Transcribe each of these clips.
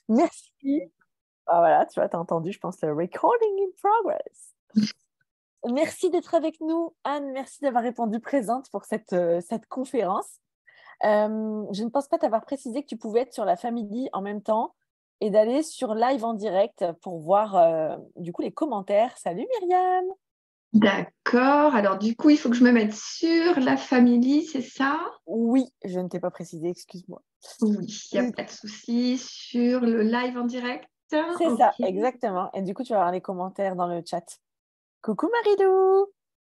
Merci. Ah, voilà, tu vois, tu as entendu, je pense, le recording in progress. Merci d'être avec nous, Anne. Merci d'avoir répondu présente pour cette conférence. Je ne pense pas t'avoir précisé que tu pouvais être sur la Family en même temps et d'aller sur live en direct pour voir du coup les commentaires. Salut Myriam. D'accord. Alors, du coup, il faut que je me mette sur la famille, c'est ça? Oui, je ne t'ai pas précisé, excuse-moi. Oui, il n'y a pas de souci. Sur le live en direct. C'est Ok. ça, exactement. Et du coup, tu vas avoir les commentaires dans le chat. Coucou Maridou.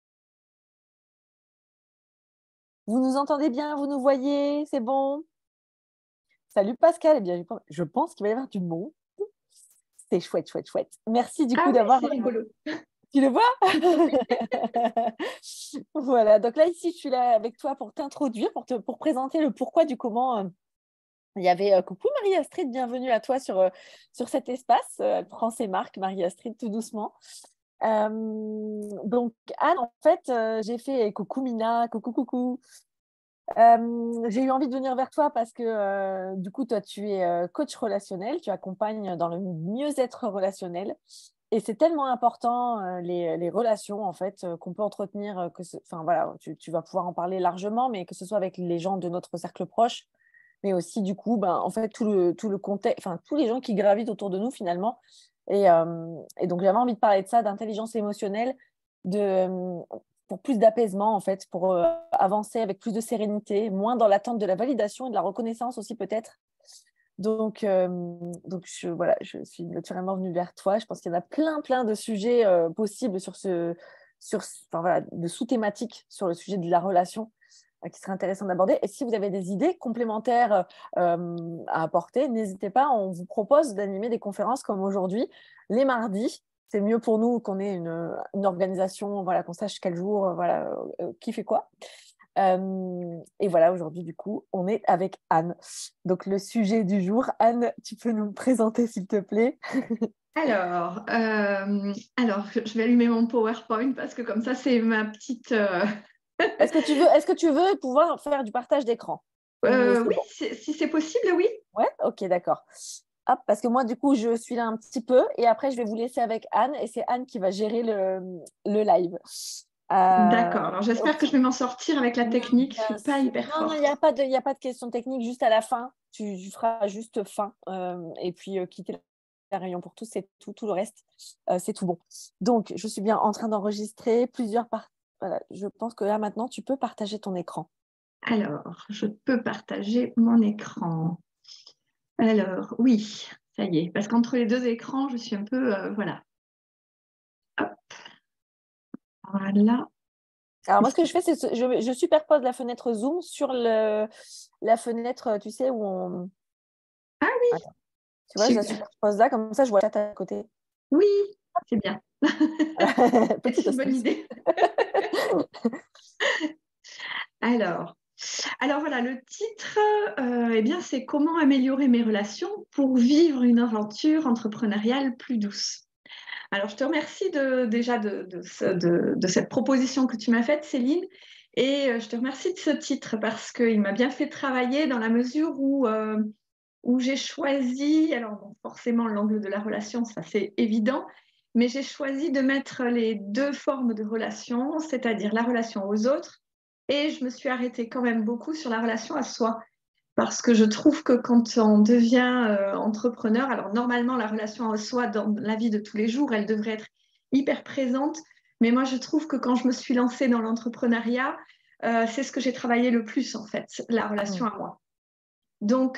Vous nous entendez bien, vous nous voyez, c'est bon? Salut Pascal, eh bien, je pense qu'il va y avoir du monde. C'est chouette, chouette, chouette. Merci du Ah coup oui, d'avoir... c'est rigolo. Tu le vois? Voilà, donc là, ici, je suis là avec toi pour t'introduire, pour présenter le pourquoi du comment. Il y avait coucou Marie-Astrid, bienvenue à toi sur cet espace. Elle prend ses marques, Marie-Astrid, tout doucement. Donc, Anne, en fait, j'ai fait coucou Mina, coucou, coucou. J'ai eu envie de venir vers toi parce que du coup, toi, tu es coach relationnel, tu accompagnes dans le mieux-être relationnel. Et c'est tellement important, les relations, en fait, qu'on peut entretenir, enfin, voilà, tu vas pouvoir en parler largement, mais que ce soit avec les gens de notre cercle proche, mais aussi, du coup, ben, en fait, tout le contexte, enfin, tous les gens qui gravitent autour de nous, finalement. Et donc, j'avais envie de parler de ça, d'intelligence émotionnelle, de, pour plus d'apaisement, en fait, pour avancer avec plus de sérénité, moins dans l'attente de la validation et de la reconnaissance aussi, peut-être. Donc voilà, je suis naturellement venue vers toi. Je pense qu'il y en a plein, plein de sujets possibles enfin, voilà, de sous-thématiques sur le sujet de la relation qui serait intéressant d'aborder. Et si vous avez des idées complémentaires à apporter, n'hésitez pas. On vous propose d'animer des conférences comme aujourd'hui, les mardis. C'est mieux pour nous qu'on ait une organisation, voilà, qu'on sache quel jour, voilà, qui fait quoi. Et voilà, aujourd'hui, du coup, on est avec Anne. Donc, le sujet du jour, Anne, tu peux nous le présenter, s'il te plaît? Je vais allumer mon PowerPoint parce que comme ça, c'est ma petite. Est-ce que tu veux pouvoir faire du partage d'écran? Ou c'est Oui, bon? si c'est possible, oui. Ouais, ok, d'accord. Hop, parce que moi, du coup, je suis là un petit peu et après, je vais vous laisser avec Anne et c'est Anne qui va gérer le live. D'accord. Alors, j'espère que je Ok. vais m'en sortir avec la technique. Je Bien suis pas sûr. hyper Non, non, forte. il y a pas de question technique. Juste à la fin, tu feras juste fin. Et puis, quitter la réunion pour tous, c'est tout. Tout le reste, c'est tout bon. Donc, je suis bien en train d'enregistrer plusieurs parties. Voilà, je pense que là, maintenant, tu peux partager ton écran. Alors, je peux partager mon écran. Alors, oui, ça y est. Parce qu'entre les deux écrans, je suis un peu. Voilà. Hop, voilà. Alors, moi, ce que je fais, c'est que je superpose la fenêtre Zoom sur la fenêtre, tu sais, où on... Ah oui, Attends, tu vois, je la super. superpose là, comme ça, je vois le chat à côté. Oui, c'est bien. Petite C'est une bonne astuce. idée. Alors, alors voilà, le titre, eh bien, c'est Comment améliorer mes relations pour vivre une aventure entrepreneuriale plus douce. Alors, je te remercie déjà de cette proposition que tu m'as faite, Céline, et je te remercie de ce titre parce qu'il m'a bien fait travailler dans la mesure où j'ai choisi, alors bon, forcément l'angle de la relation, ça c'est évident, mais j'ai choisi de mettre les deux formes de relation, c'est-à-dire la relation aux autres, et je me suis arrêtée quand même beaucoup sur la relation à soi. Parce que je trouve que quand on devient entrepreneur, alors normalement la relation à soi dans la vie de tous les jours, elle devrait être hyper présente. Mais moi, je trouve que quand je me suis lancée dans l'entrepreneuriat, c'est ce que j'ai travaillé le plus en fait, la relation Mm. à moi. Donc,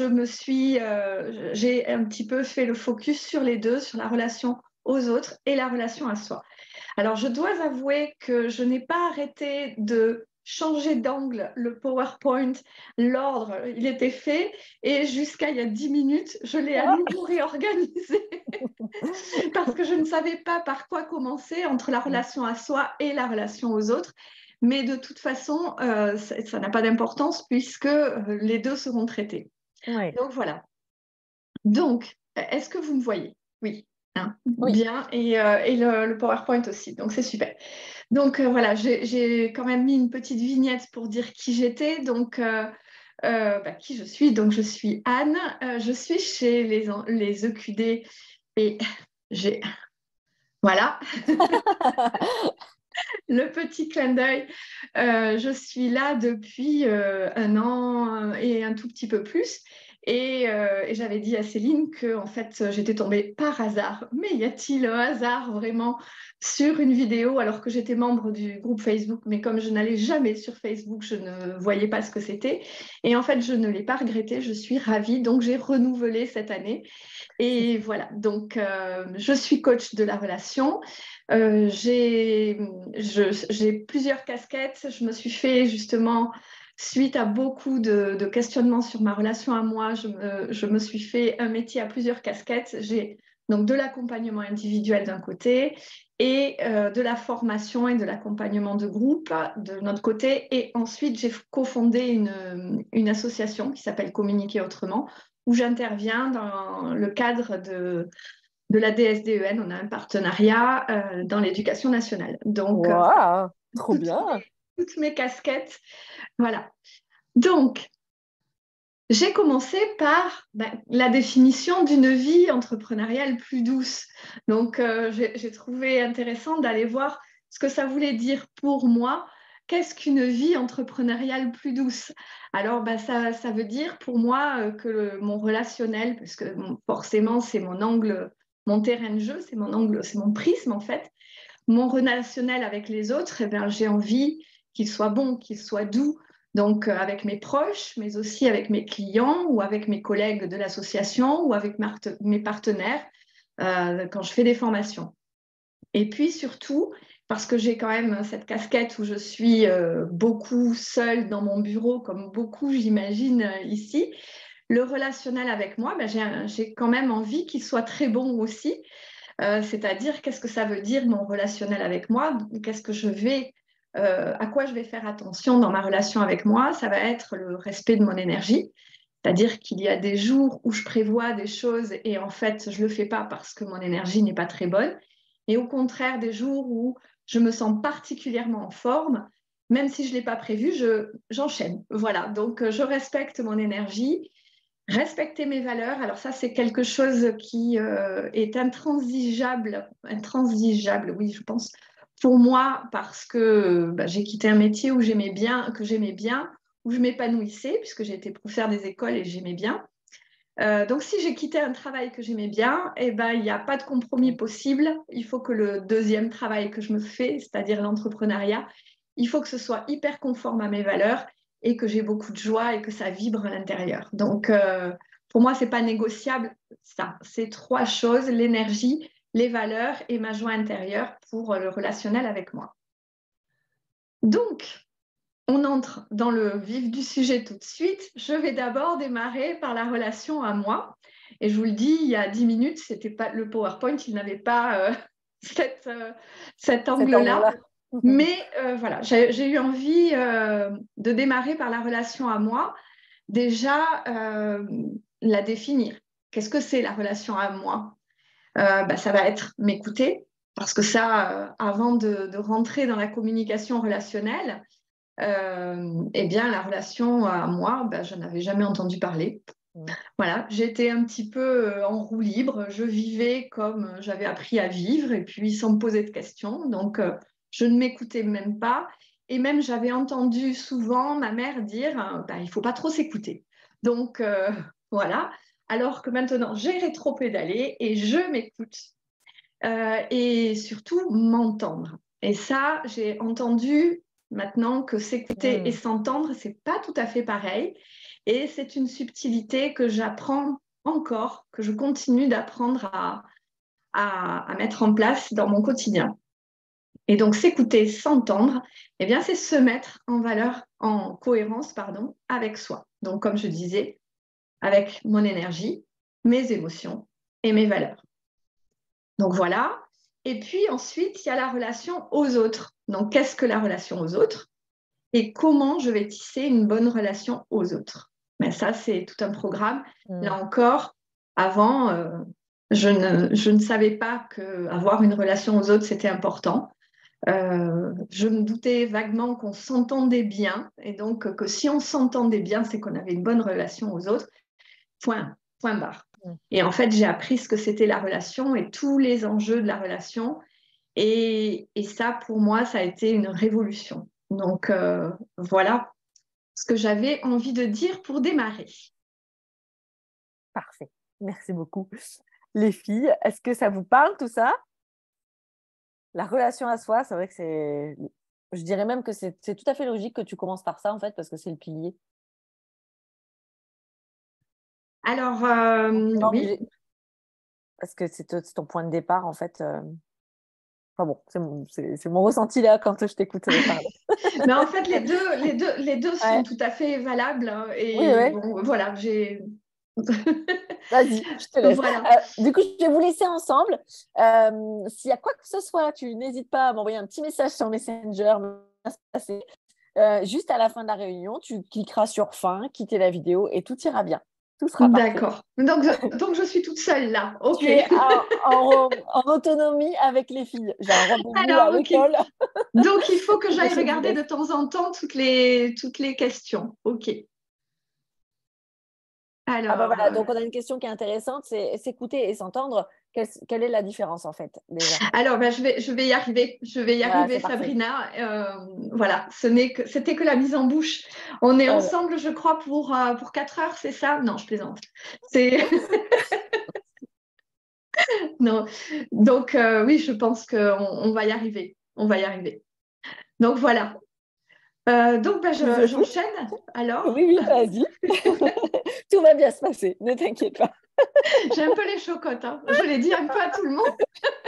j'ai un petit peu fait le focus sur les deux, sur la relation aux autres et la relation à soi. Alors, je dois avouer que je n'ai pas arrêté de changer d'angle le PowerPoint, l'ordre, il était fait, et jusqu'à il y a 10 minutes, je l'ai à Ah, nouveau réorganisé parce que je ne savais pas par quoi commencer entre la relation à soi et la relation aux autres. Mais de toute façon, ça n'a pas d'importance puisque les deux seront traités. ouais. Donc voilà. Donc, est-ce que vous me voyez? Oui. Hein, Oui. bien. Et le PowerPoint aussi. Donc c'est super. Donc voilà, j'ai quand même mis une petite vignette pour dire qui j'étais. Donc Qui je suis? Donc, je suis Anne. Je suis chez les EQD et j'ai... Voilà, le petit clin d'œil. Je suis là depuis 1 an et un tout petit peu plus. Et j'avais dit à Céline que en fait, j'étais tombée par hasard. Mais y a-t-il un hasard vraiment sur une vidéo alors que j'étais membre du groupe Facebook? Mais comme je n'allais jamais sur Facebook, je ne voyais pas ce que c'était. Et en fait, je ne l'ai pas regretté. Je suis ravie. Donc, j'ai renouvelé cette année. Et voilà, donc je suis coach de la relation. J'ai plusieurs casquettes. Je me suis fait justement, suite à beaucoup de questionnements sur ma relation à moi, je me suis fait un métier à plusieurs casquettes. J'ai donc de l'accompagnement individuel d'un côté et de la formation et de l'accompagnement de groupe de notre côté. Et ensuite, j'ai cofondé une association qui s'appelle Communiquer autrement, où j'interviens dans le cadre de la DSDEN. On a un partenariat dans l'éducation nationale. Donc, Waouh, trop toutes bien. toutes mes casquettes. Voilà. Donc, j'ai commencé par la définition d'une vie entrepreneuriale plus douce. Donc, j'ai trouvé intéressant d'aller voir ce que ça voulait dire pour moi. Qu'est-ce qu'une vie entrepreneuriale plus douce? Alors, ça veut dire pour moi que mon relationnel, parce que forcément, c'est mon angle, mon terrain de jeu, c'est mon angle, c'est mon prisme en fait. Mon relationnel avec les autres, eh bien, j'ai envie qu'il soit bon, qu'il soit doux. Donc, avec mes proches, mais aussi avec mes clients ou avec mes collègues de l'association ou avec mes partenaires quand je fais des formations. Et puis surtout, parce que j'ai quand même cette casquette où je suis beaucoup seule dans mon bureau, comme beaucoup, j'imagine, ici, le relationnel avec moi, j'ai quand même envie qu'il soit très bon aussi. C'est-à-dire, qu'est-ce que ça veut dire mon relationnel avec moi? Qu'est-ce que je vais, à quoi je vais faire attention dans ma relation avec moi? Ça va être le respect de mon énergie. C'est-à-dire qu'il y a des jours où je prévois des choses et en fait, je ne le fais pas parce que mon énergie n'est pas très bonne. Et au contraire, des jours où je me sens particulièrement en forme, même si je ne l'ai pas prévu, j'enchaîne. Voilà, donc je respecte mon énergie. Respecter mes valeurs, alors ça c'est quelque chose qui est intransigeable, oui je pense, pour moi parce que j'ai quitté un métier où j'aimais bien, où je m'épanouissais puisque j'ai été pour faire des écoles et j'aimais bien. Donc si j'ai quitté un travail que j'aimais bien, eh ben, il n'y a pas de compromis possible. Il faut que le deuxième travail que je me fais, c'est-à-dire l'entrepreneuriat, il faut que ce soit hyper conforme à mes valeurs et que j'ai beaucoup de joie et que ça vibre à l'intérieur. Donc pour moi, c'est pas négociable ça. C'est 3 choses, l'énergie, les valeurs et ma joie intérieure pour le relationnel avec moi. Donc, on entre dans le vif du sujet tout de suite. Je vais d'abord démarrer par la relation à moi. Et je vous le dis, il y a 10 minutes, c'était pas le PowerPoint, il n'avait pas cet Cet angle-là. angle-là. Mais voilà, j'ai eu envie de démarrer par la relation à moi. Déjà, la définir. Qu'est-ce que c'est la relation à moi? Ça va être m'écouter, parce que ça, avant de rentrer dans la communication relationnelle, eh bien, la relation à moi, je n'avais jamais entendu parler. Voilà, j'étais un petit peu en roue libre. Je vivais comme j'avais appris à vivre et puis sans me poser de questions. Donc, je ne m'écoutais même pas. Et même, j'avais entendu souvent ma mère dire il ne faut pas trop s'écouter. Donc, voilà. Alors que maintenant, j'ai rétro-pédalé et je m'écoute. Et surtout, m'entendre. Et ça, j'ai entendu maintenant que s'écouter et s'entendre, c'est pas tout à fait pareil. Et c'est une subtilité que j'apprends encore, que je continue d'apprendre à mettre en place dans mon quotidien. Et donc, s'écouter, s'entendre, eh bien, c'est se mettre en valeur, en cohérence, pardon, avec soi. Donc, comme je disais, avec mon énergie, mes émotions et mes valeurs. Donc, voilà. Et puis ensuite, il y a la relation aux autres. Donc, qu'est-ce que la relation aux autres? Et comment je vais tisser une bonne relation aux autres? Mais ça, c'est tout un programme. Là encore, avant, je ne savais pas qu'avoir une relation aux autres, c'était important. Je me doutais vaguement qu'on s'entendait bien, et donc que si on s'entendait bien, c'est qu'on avait une bonne relation aux autres. Point barre. Et en fait, j'ai appris ce que c'était la relation et tous les enjeux de la relation. Et ça, pour moi, ça a été une révolution. Donc, voilà ce que j'avais envie de dire pour démarrer. Parfait. Merci beaucoup. Les filles, est-ce que ça vous parle tout ça? La relation à soi, c'est vrai que c'est... Je dirais même que c'est tout à fait logique que tu commences par ça, en fait, parce que c'est le pilier. Alors, Non, oui. parce que c'est ton point de départ, en fait. Enfin bon, c'est mon ressenti là quand je t'écoute parler. Mais en fait, les deux sont Ouais. tout à fait valables. Oui, Et oui. bon, voilà, j'ai. Vas-y, je te laisse. Voilà. Du coup, je vais vous laisser ensemble. S'il y a quoi que ce soit, tu n'hésites pas à m'envoyer un petit message sur Messenger. Juste à la fin de la réunion, tu cliqueras sur fin, quitter la vidéo et tout ira bien. Tout sera parfait. D'accord. Donc, je suis toute seule là. Tu OK. es en autonomie avec les filles. J'ai un rendez-vous à Alors, OK. l'école. Donc, il faut que j'aille Je vous regarder laisse. de temps en temps toutes les questions. OK. Ah bah Alors, voilà, donc on a une question qui est intéressante, c'est s'écouter et s'entendre. Quelle est la différence en fait déjà? ben, je vais y arriver. Je vais y Voilà, arriver, c'est parfait. Sabrina. Voilà, c'était que la mise en bouche. On est Voilà. ensemble, je crois, pour 4 heures, c'est ça? Non, je plaisante. C'est... Non. Donc, oui, je pense qu'on va y arriver. On va y arriver. Donc, voilà. Donc, ben, Je vous écoute. j'enchaîne alors. Oui, oui, vas-y. Tout va bien se passer, ne t'inquiète pas. J'ai un peu les chocottes, hein. Je l'ai dit un peu à tout le monde,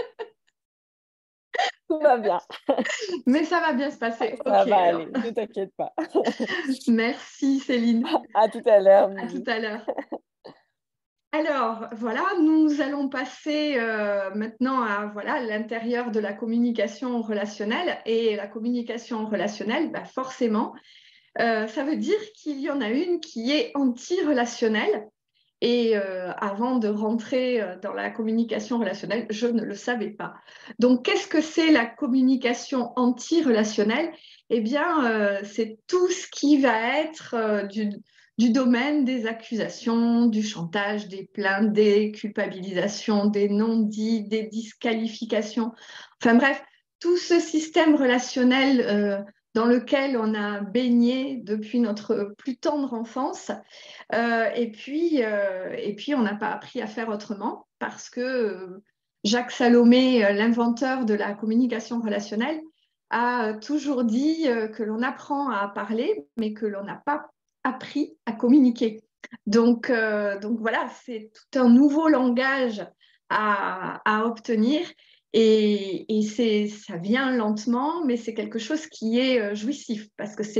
Tout va bien. mais ça va bien se passer. Ça OK, va alors. aller, ne t'inquiète pas. Merci, Céline. À tout à l'heure, À tout Mimi. à l'heure. Alors, voilà, nous allons passer maintenant à voilà, l'intérieur de la communication relationnelle. Et la communication relationnelle, bah, forcément, ça veut dire qu'il y en a une qui est anti-relationnelle. Et avant de rentrer dans la communication relationnelle, je ne le savais pas. Donc, qu'est-ce que c'est la communication anti-relationnelle? Eh bien, c'est tout ce qui va être du domaine des accusations, du chantage, des plaintes, des culpabilisations, des non-dits, des disqualifications. Enfin bref, tout ce système relationnel dans lequel on a baigné depuis notre plus tendre enfance. Et puis, on n'a pas appris à faire autrement parce que Jacques Salomé, l'inventeur de la communication relationnelle, a toujours dit que l'on apprend à parler, mais que l'on n'a pas appris à communiquer. Donc voilà, c'est tout un nouveau langage à obtenir. Et ça vient lentement, mais c'est quelque chose qui est jouissif parce que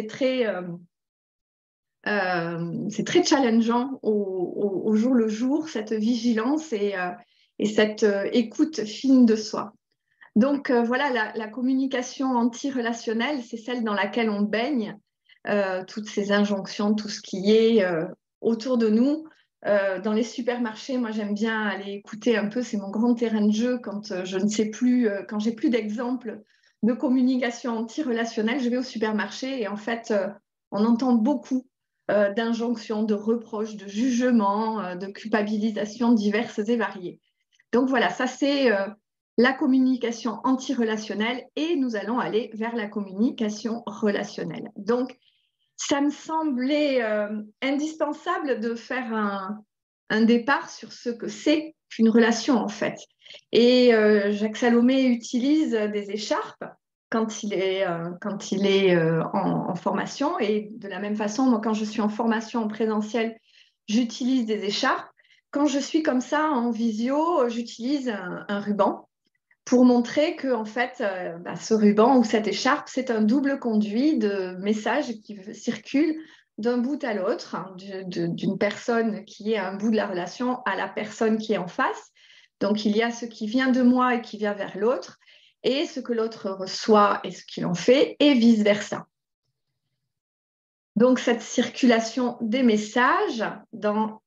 c'est très challengeant au jour le jour, cette vigilance et cette écoute fine de soi. Donc voilà, la communication anti-relationnelle, c'est celle dans laquelle on baigne toutes ces injonctions, tout ce qui est autour de nous. Dans les supermarchés, moi j'aime bien aller écouter un peu, c'est mon grand terrain de jeu quand je ne sais plus, quand j'ai plus d'exemples de communication anti-relationnelle, je vais au supermarché et en fait, on entend beaucoup d'injonctions, de reproches, de jugements, de culpabilisations diverses et variées. Donc voilà, ça c'est la communication anti-relationnelle et nous allons aller vers la communication relationnelle. Donc, ça me semblait indispensable de faire un départ sur ce que c'est qu'une relation en fait. Et Jacques Salomé utilise des écharpes quand il est en formation. Et de la même façon, moi, quand je suis en formation en présentiel, j'utilise des écharpes. Quand je suis comme ça en visio, j'utilise un ruban pour montrer que en fait, ce ruban ou cette écharpe, c'est un double conduit de messages qui circulent d'un bout à l'autre, hein, d'une personne qui est à un bout de la relation à la personne qui est en face. Donc, il y a ce qui vient de moi et qui vient vers l'autre, et ce que l'autre reçoit et ce qu'il en fait, et vice-versa. Donc, cette circulation des messages dans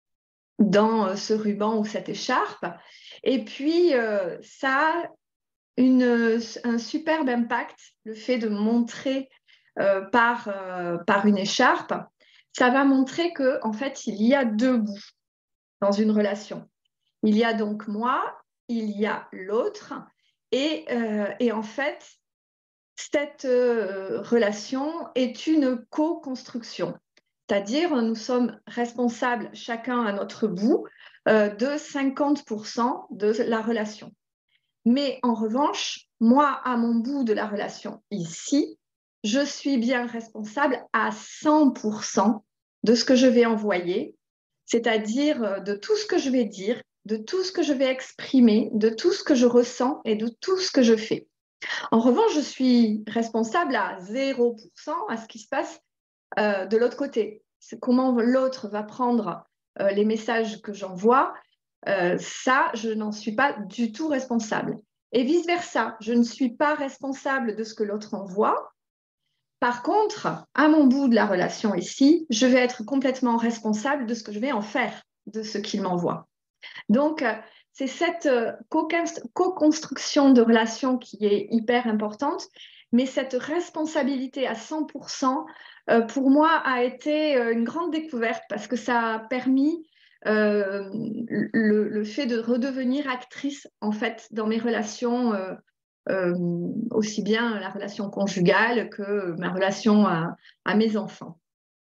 ce ruban ou cette écharpe. Et puis, ça a un superbe impact, le fait de montrer par une écharpe. Ça va montrer que en fait, il y a deux bouts dans une relation. Il y a donc moi, il y a l'autre, et en fait, cette relation est une co-construction. C'est-à-dire, nous sommes responsables chacun à notre bout de 50% de la relation. Mais en revanche, moi, à mon bout de la relation ici, je suis bien responsable à 100% de ce que je vais envoyer, c'est-à-dire de tout ce que je vais dire, de tout ce que je vais exprimer, de tout ce que je ressens et de tout ce que je fais. En revanche, je suis responsable à 0% à ce qui se passe de l'autre côté. C'est comment l'autre va prendre les messages que j'envoie. Ça, je n'en suis pas du tout responsable. Et vice-versa, je ne suis pas responsable de ce que l'autre envoie. Par contre, à mon bout de la relation ici, je vais être complètement responsable de ce que je vais en faire, de ce qu'il m'envoie. Donc, c'est cette co-construction de relation qui est hyper importante, mais cette responsabilité à 100%, pour moi, a été une grande découverte parce que ça a permis le fait de redevenir actrice, en fait, dans mes relations, aussi bien la relation conjugale que ma relation à mes enfants.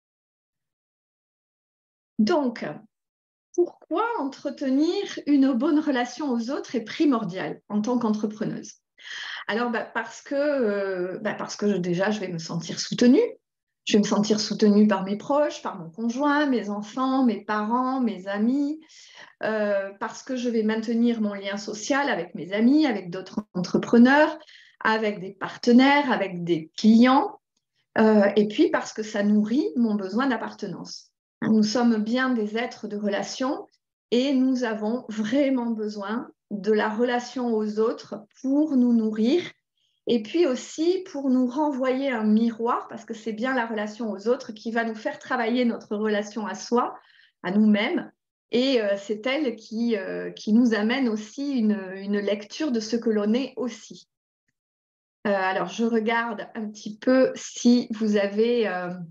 Donc, pourquoi entretenir une bonne relation aux autres est primordial en tant qu'entrepreneuse? Alors, parce que déjà, je vais me sentir soutenue. Je vais me sentir soutenue par mes proches, par mon conjoint, mes enfants, mes parents, mes amis, parce que je vais maintenir mon lien social avec mes amis, avec d'autres entrepreneurs, avec des partenaires, avec des clients, et puis parce que ça nourrit mon besoin d'appartenance. Nous sommes bien des êtres de relation et nous avons vraiment besoin de la relation aux autres pour nous nourrir et puis aussi pour nous renvoyer un miroir, parce que c'est bien la relation aux autres qui va nous faire travailler notre relation à soi, à nous-mêmes. Et c'est elle qui nous amène aussi une lecture de ce que l'on est aussi. Alors, je regarde un petit peu si vous avez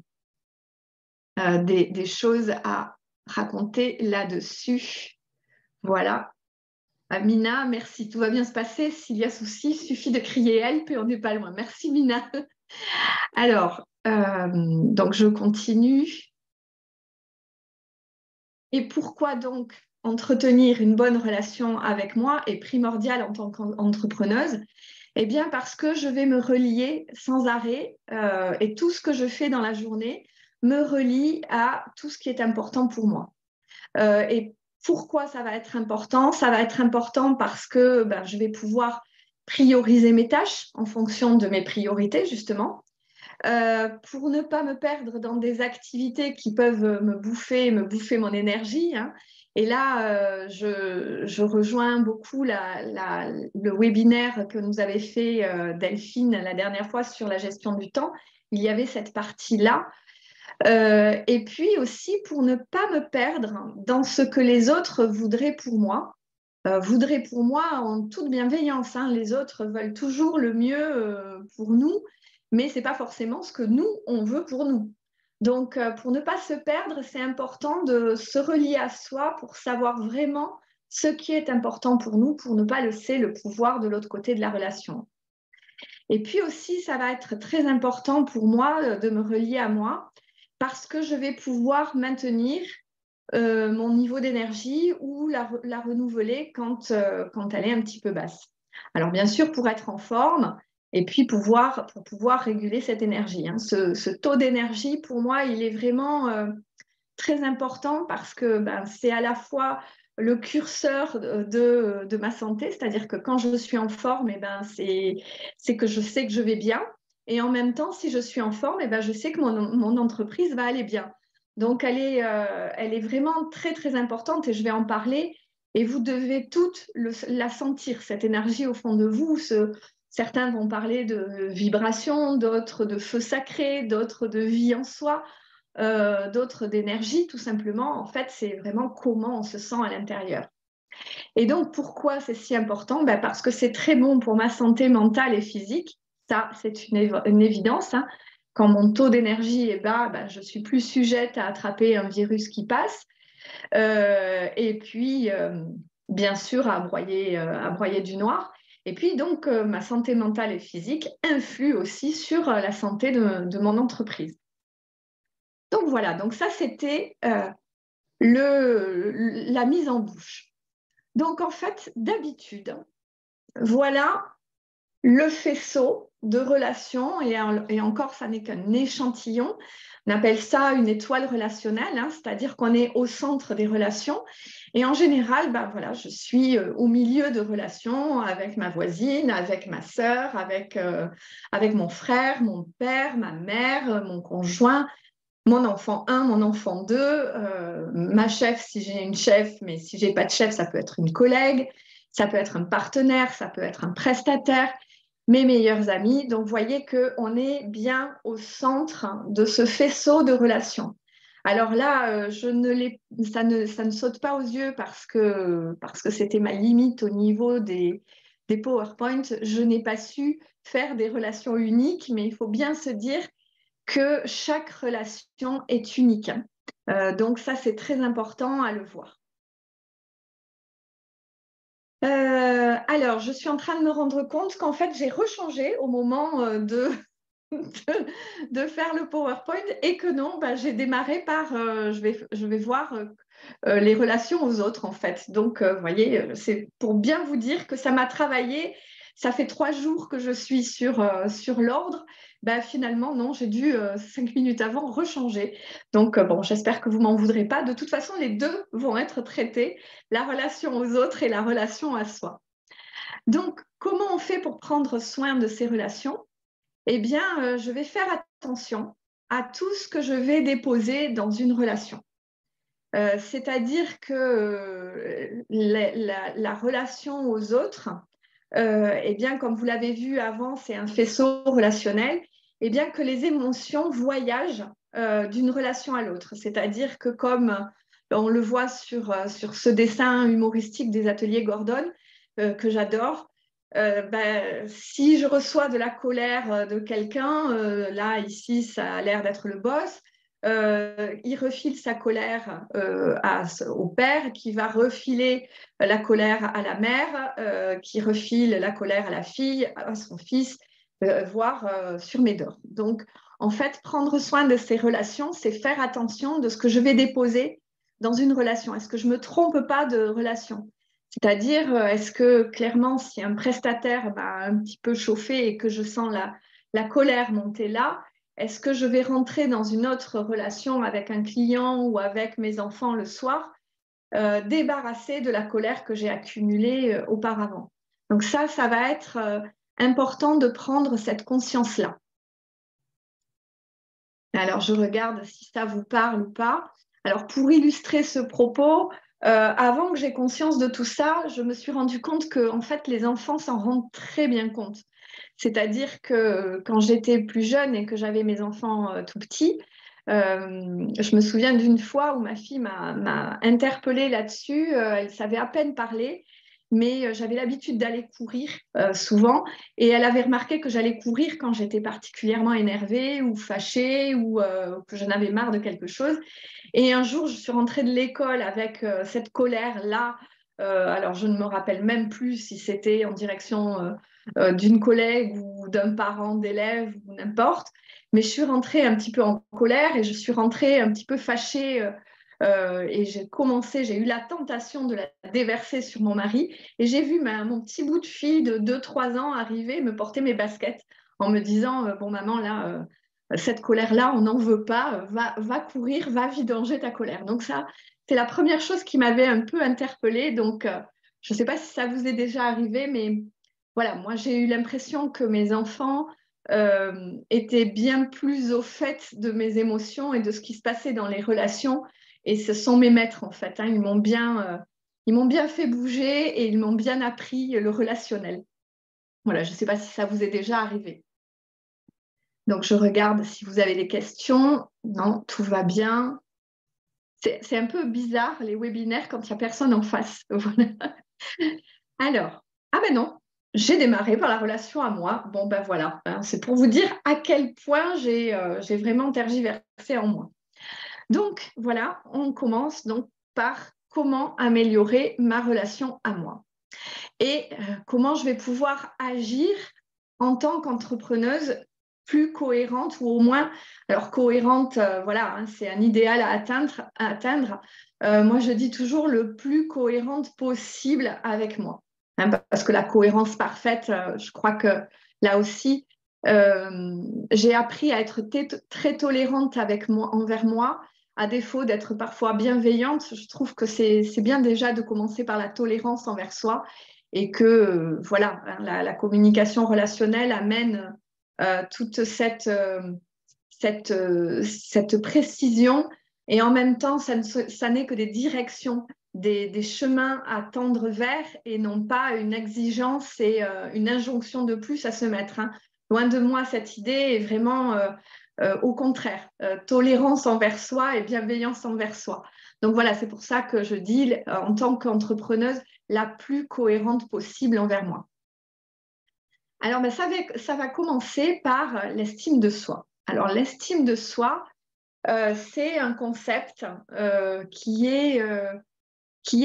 des choses à raconter là-dessus. Voilà. Mina, merci. Tout va bien se passer. S'il y a souci, il suffit de crier help et on n'est pas loin. Merci, Mina. Alors, donc je continue. Et pourquoi donc entretenir une bonne relation avec moi est primordial en tant qu'entrepreneuse? Eh bien, parce que je vais me relier sans arrêt et tout ce que je fais dans la journée me relie à tout ce qui est important pour moi. Et pourquoi ça va être important? Ça va être important parce que je vais pouvoir prioriser mes tâches en fonction de mes priorités, justement, pour ne pas me perdre dans des activités qui peuvent me bouffer mon énergie. Hein. Et là, je rejoins beaucoup le webinaire que nous avait fait Delphine la dernière fois sur la gestion du temps. Il y avait cette partie-là. Et puis aussi pour ne pas me perdre dans ce que les autres voudraient pour moi. Voudraient pour moi en toute bienveillance. Hein. Les autres veulent toujours le mieux pour nous, mais ce n'est pas forcément ce que nous, on veut pour nous. Donc, pour ne pas se perdre, c'est important de se relier à soi pour savoir vraiment ce qui est important pour nous, pour ne pas laisser le pouvoir de l'autre côté de la relation. Et puis aussi, ça va être très important pour moi de me relier à moi parce que je vais pouvoir maintenir mon niveau d'énergie ou la renouveler quand elle est un petit peu basse. Alors bien sûr, pour être en forme et puis pour pouvoir réguler cette énergie. Hein. Ce taux d'énergie, pour moi, il est vraiment très important parce que c'est à la fois le curseur de ma santé, c'est-à-dire que quand je suis en forme, c'est que je sais que je vais bien. Et en même temps, si je suis en forme, je sais que mon entreprise va aller bien. Donc, elle est vraiment très, très importante et je vais en parler. Et vous devez toutes la sentir, cette énergie au fond de vous. Certains vont parler de vibration, d'autres de feu sacré, d'autres de vie en soi, d'autres d'énergie, tout simplement. En fait, c'est vraiment comment on se sent à l'intérieur. Et donc, pourquoi c'est si important? Ben, parce que c'est très bon pour ma santé mentale et physique. Ça, c'est une évidence, hein. Quand mon taux d'énergie est bas, ben, je suis plus sujette à attraper un virus qui passe. Et puis, bien sûr, à broyer du noir. Et puis, donc, ma santé mentale et physique influe aussi sur la santé de mon entreprise. Donc, voilà. Donc, ça, c'était la mise en bouche. Donc, en fait, d'habitude, voilà le faisceau de relations, et encore, ça n'est qu'un échantillon. On appelle ça une étoile relationnelle, hein, c'est-à-dire qu'on est au centre des relations. Et en général, ben voilà, je suis au milieu de relations avec ma voisine, avec ma sœur, avec mon frère, mon père, ma mère, mon conjoint, mon enfant 1, mon enfant 2, ma chef si j'ai une chef, mais si j'ai pas de chef, ça peut être une collègue, ça peut être un partenaire, ça peut être un prestataire, mes meilleurs amis. Donc, vous voyez qu'on est bien au centre de ce faisceau de relations. Alors là, ça ne saute pas aux yeux parce que c'était ma limite au niveau des PowerPoint. Je n'ai pas su faire des relations uniques, mais il faut bien se dire que chaque relation est unique. Donc ça, c'est très important à le voir. Alors, je suis en train de me rendre compte qu'en fait, j'ai rechangé au moment de faire le PowerPoint et que non, bah, j'ai démarré par je vais voir les relations aux autres en fait. Donc, vous voyez, c'est pour bien vous dire que ça m'a travaillé. Ça fait 3 jours que je suis sur l'ordre. Bah, finalement, non, j'ai dû 5 minutes avant rechanger. Donc, bon, j'espère que vous m'en voudrez pas. De toute façon, les deux vont être traités, la relation aux autres et la relation à soi. Donc, comment on fait pour prendre soin de ces relations? Eh bien, je vais faire attention à tout ce que je vais déposer dans une relation. C'est-à-dire que la relation aux autres, eh bien, comme vous l'avez vu avant, c'est un faisceau relationnel, eh bien que les émotions voyagent d'une relation à l'autre. C'est-à-dire que comme on le voit sur ce dessin humoristique des ateliers Gordon, que j'adore, si je reçois de la colère de quelqu'un, là, ici, ça a l'air d'être le boss, il refile sa colère au père, qui va refiler la colère à la mère, qui refile la colère à la fille, à son fils, voire sur Médor. Donc, en fait, prendre soin de ces relations, c'est faire attention de ce que je vais déposer dans une relation. Est-ce que je ne me trompe pas de relation? C'est-à-dire, est-ce que clairement, si un prestataire m'a un petit peu chauffé et que je sens la colère monter là, est-ce que je vais rentrer dans une autre relation avec un client ou avec mes enfants le soir, débarrassée de la colère que j'ai accumulée auparavant? Donc ça va être important de prendre cette conscience-là. Alors, je regarde si ça vous parle ou pas. Alors, pour illustrer ce propos, avant que j'ai conscience de tout ça, je me suis rendu compte que, en fait, les enfants s'en rendent très bien compte. C'est-à-dire que quand j'étais plus jeune et que j'avais mes enfants tout petits, je me souviens d'une fois où ma fille m'a interpellée là-dessus. Elle savait à peine parler, mais j'avais l'habitude d'aller courir souvent. Et elle avait remarqué que j'allais courir quand j'étais particulièrement énervée ou fâchée ou que j'en avais marre de quelque chose. Et un jour, je suis rentrée de l'école avec cette colère-là. Alors, je ne me rappelle même plus si c'était en direction d'une collègue ou d'un parent d'élève ou n'importe. Mais je suis rentrée un petit peu en colère et je suis rentrée un petit peu fâchée. Et j'ai eu la tentation de la déverser sur mon mari. Et j'ai vu mon petit bout de fille de 2-3 ans arriver me porter mes baskets en me disant bon, maman, là, cette colère-là, on n'en veut pas. Va courir, va vidanger ta colère. Donc, ça, c'est la première chose qui m'avait un peu interpellée. Donc, je ne sais pas si ça vous est déjà arrivé, mais voilà, moi, j'ai eu l'impression que mes enfants étaient bien plus au fait de mes émotions et de ce qui se passait dans les relations. Et ce sont mes maîtres, en fait, hein. Ils m'ont bien fait bouger et ils m'ont bien appris le relationnel. Voilà, je ne sais pas si ça vous est déjà arrivé. Donc, je regarde si vous avez des questions. Non, tout va bien. C'est un peu bizarre, les webinaires, quand il n'y a personne en face. Voilà. Alors, ah ben non, j'ai démarré par la relation à moi. Bon ben voilà, hein, c'est pour vous dire à quel point j'ai vraiment tergiversé en moi. Donc voilà, on commence donc par comment améliorer ma relation à moi et comment je vais pouvoir agir en tant qu'entrepreneuse plus cohérente ou au moins, alors cohérente, voilà, hein, c'est un idéal à atteindre. Moi, je dis toujours le plus cohérente possible avec moi. Hein, parce que la cohérence parfaite, je crois que là aussi, j'ai appris à être très tolérante avec moi, envers moi, à défaut d'être parfois bienveillante. Je trouve que c'est bien déjà de commencer par la tolérance envers soi et que voilà, hein, la communication relationnelle amène toute cette précision et en même temps, ça n'est que des directions, des chemins à tendre vers et non pas une exigence et une injonction de plus à se mettre. Hein. Loin de moi cette idée est vraiment au contraire, tolérance envers soi et bienveillance envers soi. Donc voilà, c'est pour ça que je dis en tant qu'entrepreneuse, la plus cohérente possible envers moi. Alors, ben, ça va commencer par l'estime de soi. Alors, l'estime de soi, c'est un concept qui est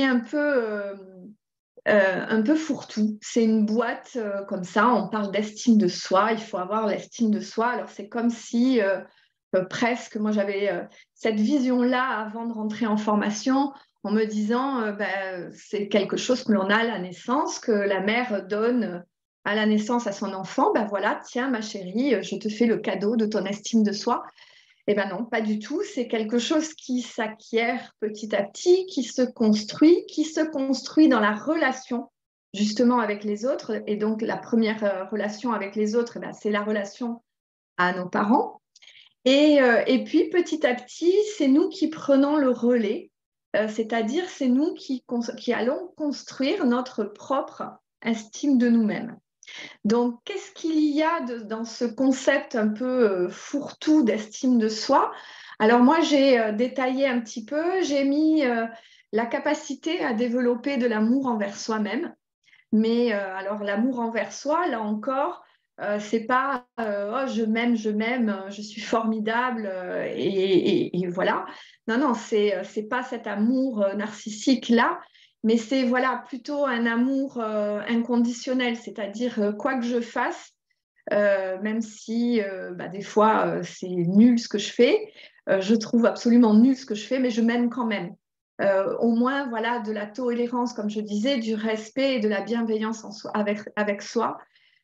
un peu fourre-tout. C'est une boîte comme ça, on parle d'estime de soi, il faut avoir l'estime de soi. Alors, c'est comme si presque, moi j'avais cette vision-là avant de rentrer en formation en me disant ben, c'est quelque chose que l'on a à la naissance, que la mère donne à la naissance à son enfant. Ben voilà, tiens ma chérie, je te fais le cadeau de ton estime de soi. Eh bien non, pas du tout. C'est quelque chose qui s'acquiert petit à petit, qui se construit dans la relation justement avec les autres. Et donc la première relation avec les autres, eh ben, c'est la relation à nos parents. Et puis petit à petit, c'est nous qui prenons le relais, c'est-à-dire c'est nous qui allons construire notre propre estime de nous-mêmes. Donc, qu'est-ce qu'il y a dans ce concept un peu fourre-tout d'estime de soi? Alors moi, j'ai détaillé un petit peu, j'ai mis la capacité à développer de l'amour envers soi-même. Mais alors l'amour envers soi, là encore, c'est pas oh, je m'aime, je suis formidable et voilà. Non, non, c'est pas cet amour narcissique là, mais c'est voilà plutôt un amour inconditionnel, c'est-à-dire quoi que je fasse, même si bah, des fois c'est nul ce que je fais, je trouve absolument nul ce que je fais, mais je m'aime quand même. Au moins, voilà, de la tolérance, comme je disais, du respect et de la bienveillance en soi, avec soi.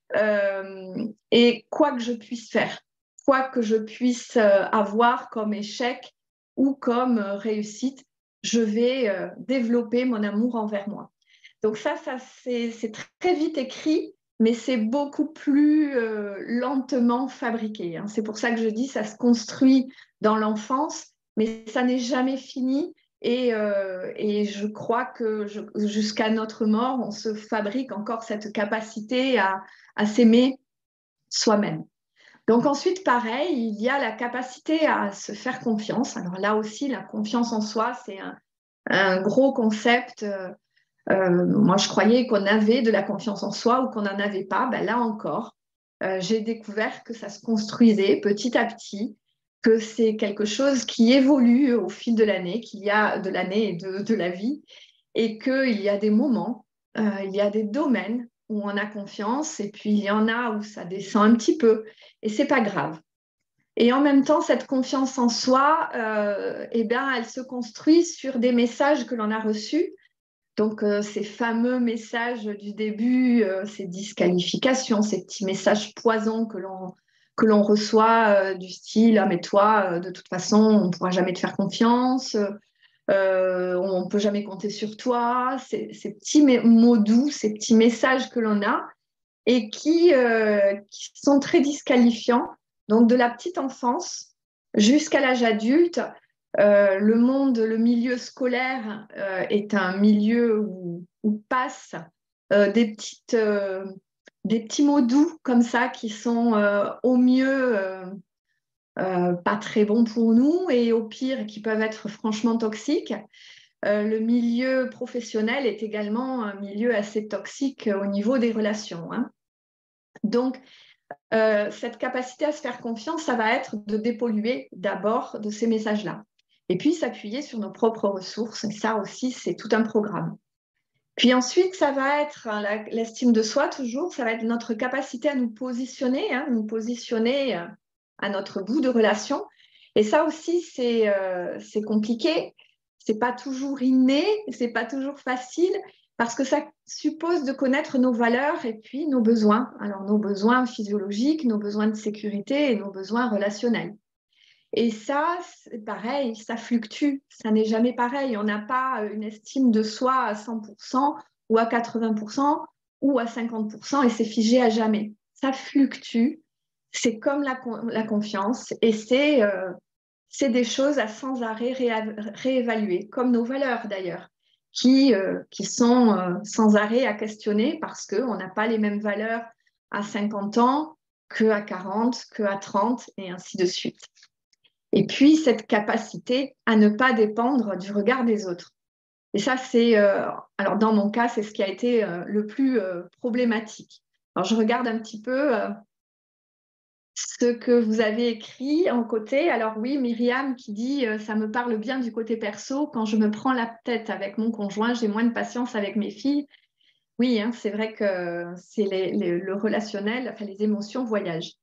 Et quoi que je puisse faire, quoi que je puisse avoir comme échec ou comme réussite, je vais développer mon amour envers moi. Donc ça c'est très vite écrit, mais c'est beaucoup plus lentement fabriqué. Hein. C'est pour ça que je dis ça se construit dans l'enfance, mais ça n'est jamais fini. Et je crois que jusqu'à notre mort, on se fabrique encore cette capacité à s'aimer soi-même. Donc ensuite, pareil, il y a la capacité à se faire confiance. Alors là aussi, la confiance en soi, c'est un gros concept. Moi, je croyais qu'on avait de la confiance en soi ou qu'on n'en avait pas. Ben, là encore, j'ai découvert que ça se construisait petit à petit, que c'est quelque chose qui évolue au fil de l'année, qu'il y a de l'année et de la vie, et qu'il y a des moments, il y a des domaines où on a confiance, et puis il y en a où ça descend un petit peu, et c'est pas grave. Et en même temps, cette confiance en soi, eh bien, elle se construit sur des messages que l'on a reçus. Donc, ces fameux messages du début, ces disqualifications, ces petits messages poison que l'on reçoit du style «Ah, mais toi, de toute façon, on ne pourra jamais te faire confiance, on ne peut jamais compter sur toi», ces petits mots doux, ces petits messages que l'on a et qui sont très disqualifiants. Donc, de la petite enfance jusqu'à l'âge adulte, le monde, le milieu scolaire est un milieu où passent des petits mots doux comme ça qui sont au mieux pas très bons pour nous et au pire qui peuvent être franchement toxiques. le milieu professionnel est également un milieu assez toxique au niveau des relations, hein. Donc, cette capacité à se faire confiance, ça va être de dépolluer d'abord de ces messages-là. Et puis s'appuyer sur nos propres ressources. Et ça aussi, c'est tout un programme. Puis ensuite, ça va être l'estime de soi, toujours. Ça va être notre capacité à nous positionner, hein, nous positionner à notre bout de relation. Et ça aussi, c'est compliqué. C'est pas toujours inné, c'est pas toujours facile parce que ça suppose de connaître nos valeurs et puis nos besoins. Alors, nos besoins physiologiques, nos besoins de sécurité et nos besoins relationnels. Et ça, c'est pareil, ça fluctue, ça n'est jamais pareil. On n'a pas une estime de soi à 100% ou à 80% ou à 50% et c'est figé à jamais. Ça fluctue, c'est comme la confiance et c'est des choses à sans arrêt réévaluer, comme nos valeurs d'ailleurs, qui sont sans arrêt à questionner parce qu'on n'a pas les mêmes valeurs à 50 ans qu'à 40, qu'à 30 et ainsi de suite. Et puis, cette capacité à ne pas dépendre du regard des autres. Et ça, alors dans mon cas, c'est ce qui a été le plus problématique. Alors, je regarde un petit peu ce que vous avez écrit en côté. Alors oui, Myriam qui dit ça me parle bien du côté perso. Quand je me prends la tête avec mon conjoint, j'ai moins de patience avec mes filles. Oui, hein, c'est vrai que c'est le relationnel, enfin, les émotions voyagent.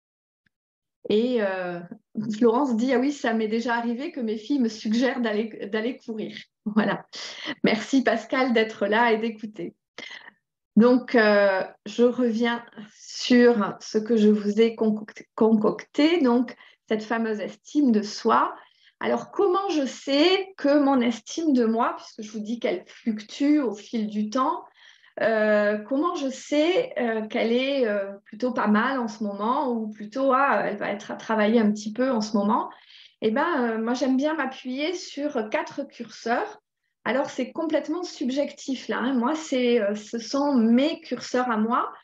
Et Florence dit, ah oui, ça m'est déjà arrivé que mes filles me suggèrent d'aller courir. Voilà. Merci Pascal d'être là et d'écouter. Donc, je reviens sur ce que je vous ai concocté, donc cette fameuse estime de soi. Alors, comment je sais que mon estime de moi, puisque je vous dis qu'elle fluctue au fil du temps, comment je sais qu'elle est plutôt pas mal en ce moment ou plutôt elle va être à travailler un petit peu en ce moment? Eh bien, moi, j'aime bien m'appuyer sur 4 curseurs. Alors, c'est complètement subjectif là, hein. Moi, ce sont mes curseurs à moi.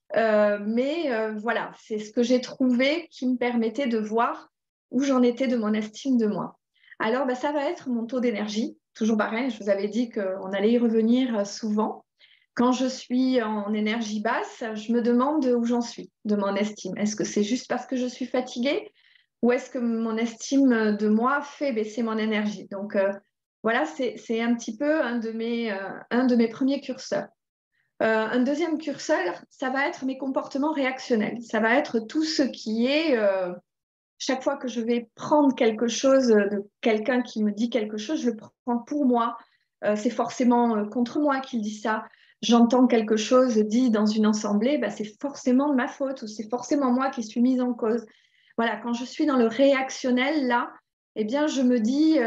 Mais voilà, c'est ce que j'ai trouvé qui me permettait de voir où j'en étais de mon estime de moi. Alors, ça va être mon taux d'énergie. Toujours pareil, je vous avais dit qu'on allait y revenir souvent. Quand je suis en énergie basse, je me demande où j'en suis de mon estime. Est-ce que c'est juste parce que je suis fatiguée ou est-ce que mon estime de moi fait baisser mon énergie? Donc voilà, c'est un petit peu un de mes premiers curseurs. Un deuxième curseur, ça va être mes comportements réactionnels. Ça va être tout ce qui est, chaque fois que je vais prendre quelque chose de quelqu'un qui me dit quelque chose, je le prends pour moi. C'est forcément contre moi qu'il dit ça. J'entends quelque chose dit dans une assemblée, c'est forcément de ma faute ou c'est forcément moi qui suis mise en cause. Voilà, quand je suis dans le réactionnel, là, eh bien, je me dis,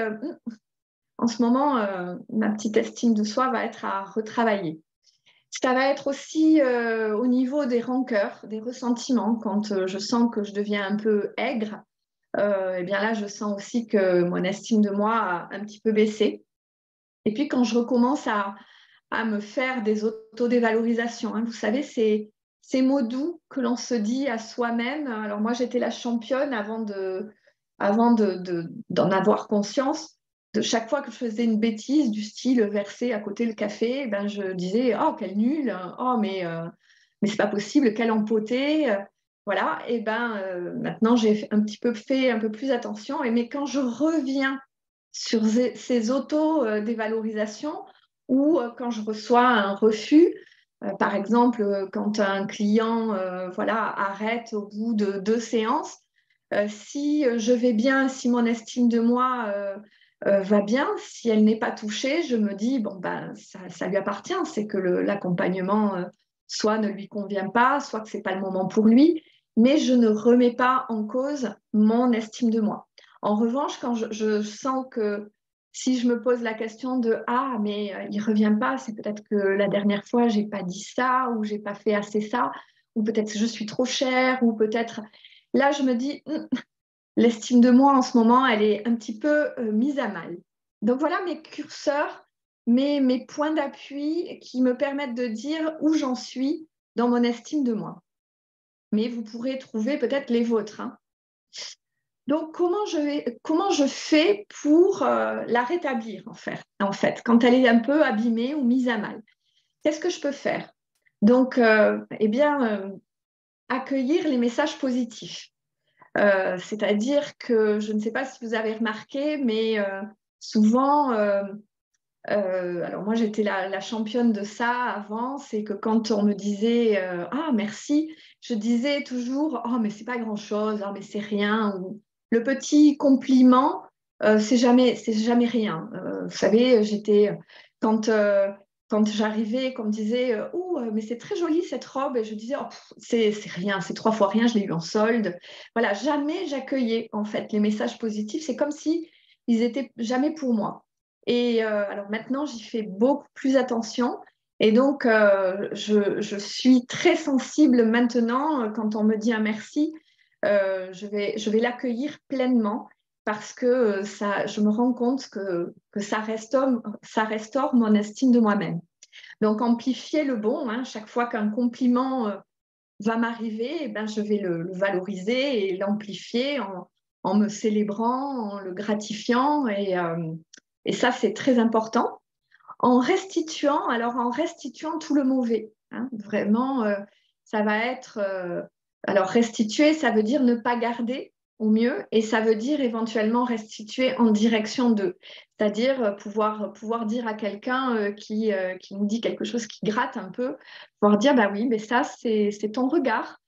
en ce moment, ma petite estime de soi va être à retravailler. Ça va être aussi au niveau des rancœurs, des ressentiments. Quand je sens que je deviens un peu aigre, eh bien là, je sens aussi que mon estime de moi a un petit peu baissé. Et puis quand je recommence à me faire des autodévalorisations, hein, vous savez, ces mots doux que l'on se dit à soi-même. Alors moi, j'étais la championne d'en avoir conscience. De chaque fois que je faisais une bêtise du style verser à côté le café, ben je disais oh quelle nulle, oh mais c'est pas possible, quelle empotée, voilà. Et maintenant j'ai un petit peu fait un peu plus attention. Mais quand je reviens sur ces auto-dévalorisations ou quand je reçois un refus, par exemple quand un client voilà arrête au bout de 2 séances. Si je vais bien, si mon estime de moi va bien, si elle n'est pas touchée, je me dis, bon, ça lui appartient, c'est que l'accompagnement soit ne lui convient pas, soit que ce n'est pas le moment pour lui, mais je ne remets pas en cause mon estime de moi. En revanche, quand je sens que si je me pose la question de ah, mais il ne revient pas, c'est peut-être que la dernière fois, je n'ai pas dit ça, ou je n'ai pas fait assez ça, ou peut-être que je suis trop chère, ou peut-être. Là, je me dis, l'estime de moi en ce moment, elle est un petit peu mise à mal. Donc voilà mes curseurs, mes points d'appui qui me permettent de dire où j'en suis dans mon estime de moi. Mais vous pourrez trouver peut-être les vôtres, hein. Donc, comment je fais pour la rétablir, en fait, quand elle est un peu abîmée ou mise à mal? Qu'est-ce que je peux faire? Donc, eh bien, accueillir les messages positifs. C'est-à-dire que, je ne sais pas si vous avez remarqué, mais souvent, alors moi j'étais la championne de ça avant, c'est que quand on me disait ah merci, je disais toujours oh mais c'est pas grand-chose, oh mais c'est rien, ou le petit compliment, c'est jamais rien. Vous savez, quand quand j'arrivais, qu'on me disait oh mais c'est très joli cette robe, et je disais oh, c'est rien, c'est 3 fois rien, je l'ai eu en solde. Voilà, jamais j'accueillais en fait les messages positifs, c'est comme si ils étaient jamais pour moi. Et alors maintenant, j'y fais beaucoup plus attention. Et donc, je suis très sensible maintenant, quand on me dit un merci, je vais l'accueillir pleinement parce que je me rends compte que ça restaure mon estime de moi-même. Donc, amplifier le bon, hein, chaque fois qu'un compliment va m'arriver, eh ben, je vais le valoriser et l'amplifier en me célébrant, en le gratifiant. Et ça, c'est très important. En restituant tout le mauvais. Hein, vraiment, ça va être. Alors, restituer, ça veut dire ne pas garder au mieux, et ça veut dire éventuellement restituer en direction d'eux. C'est-à-dire pouvoir dire à quelqu'un qui nous dit quelque chose qui gratte un peu, pouvoir dire bah oui, mais ça, c'est ton regard.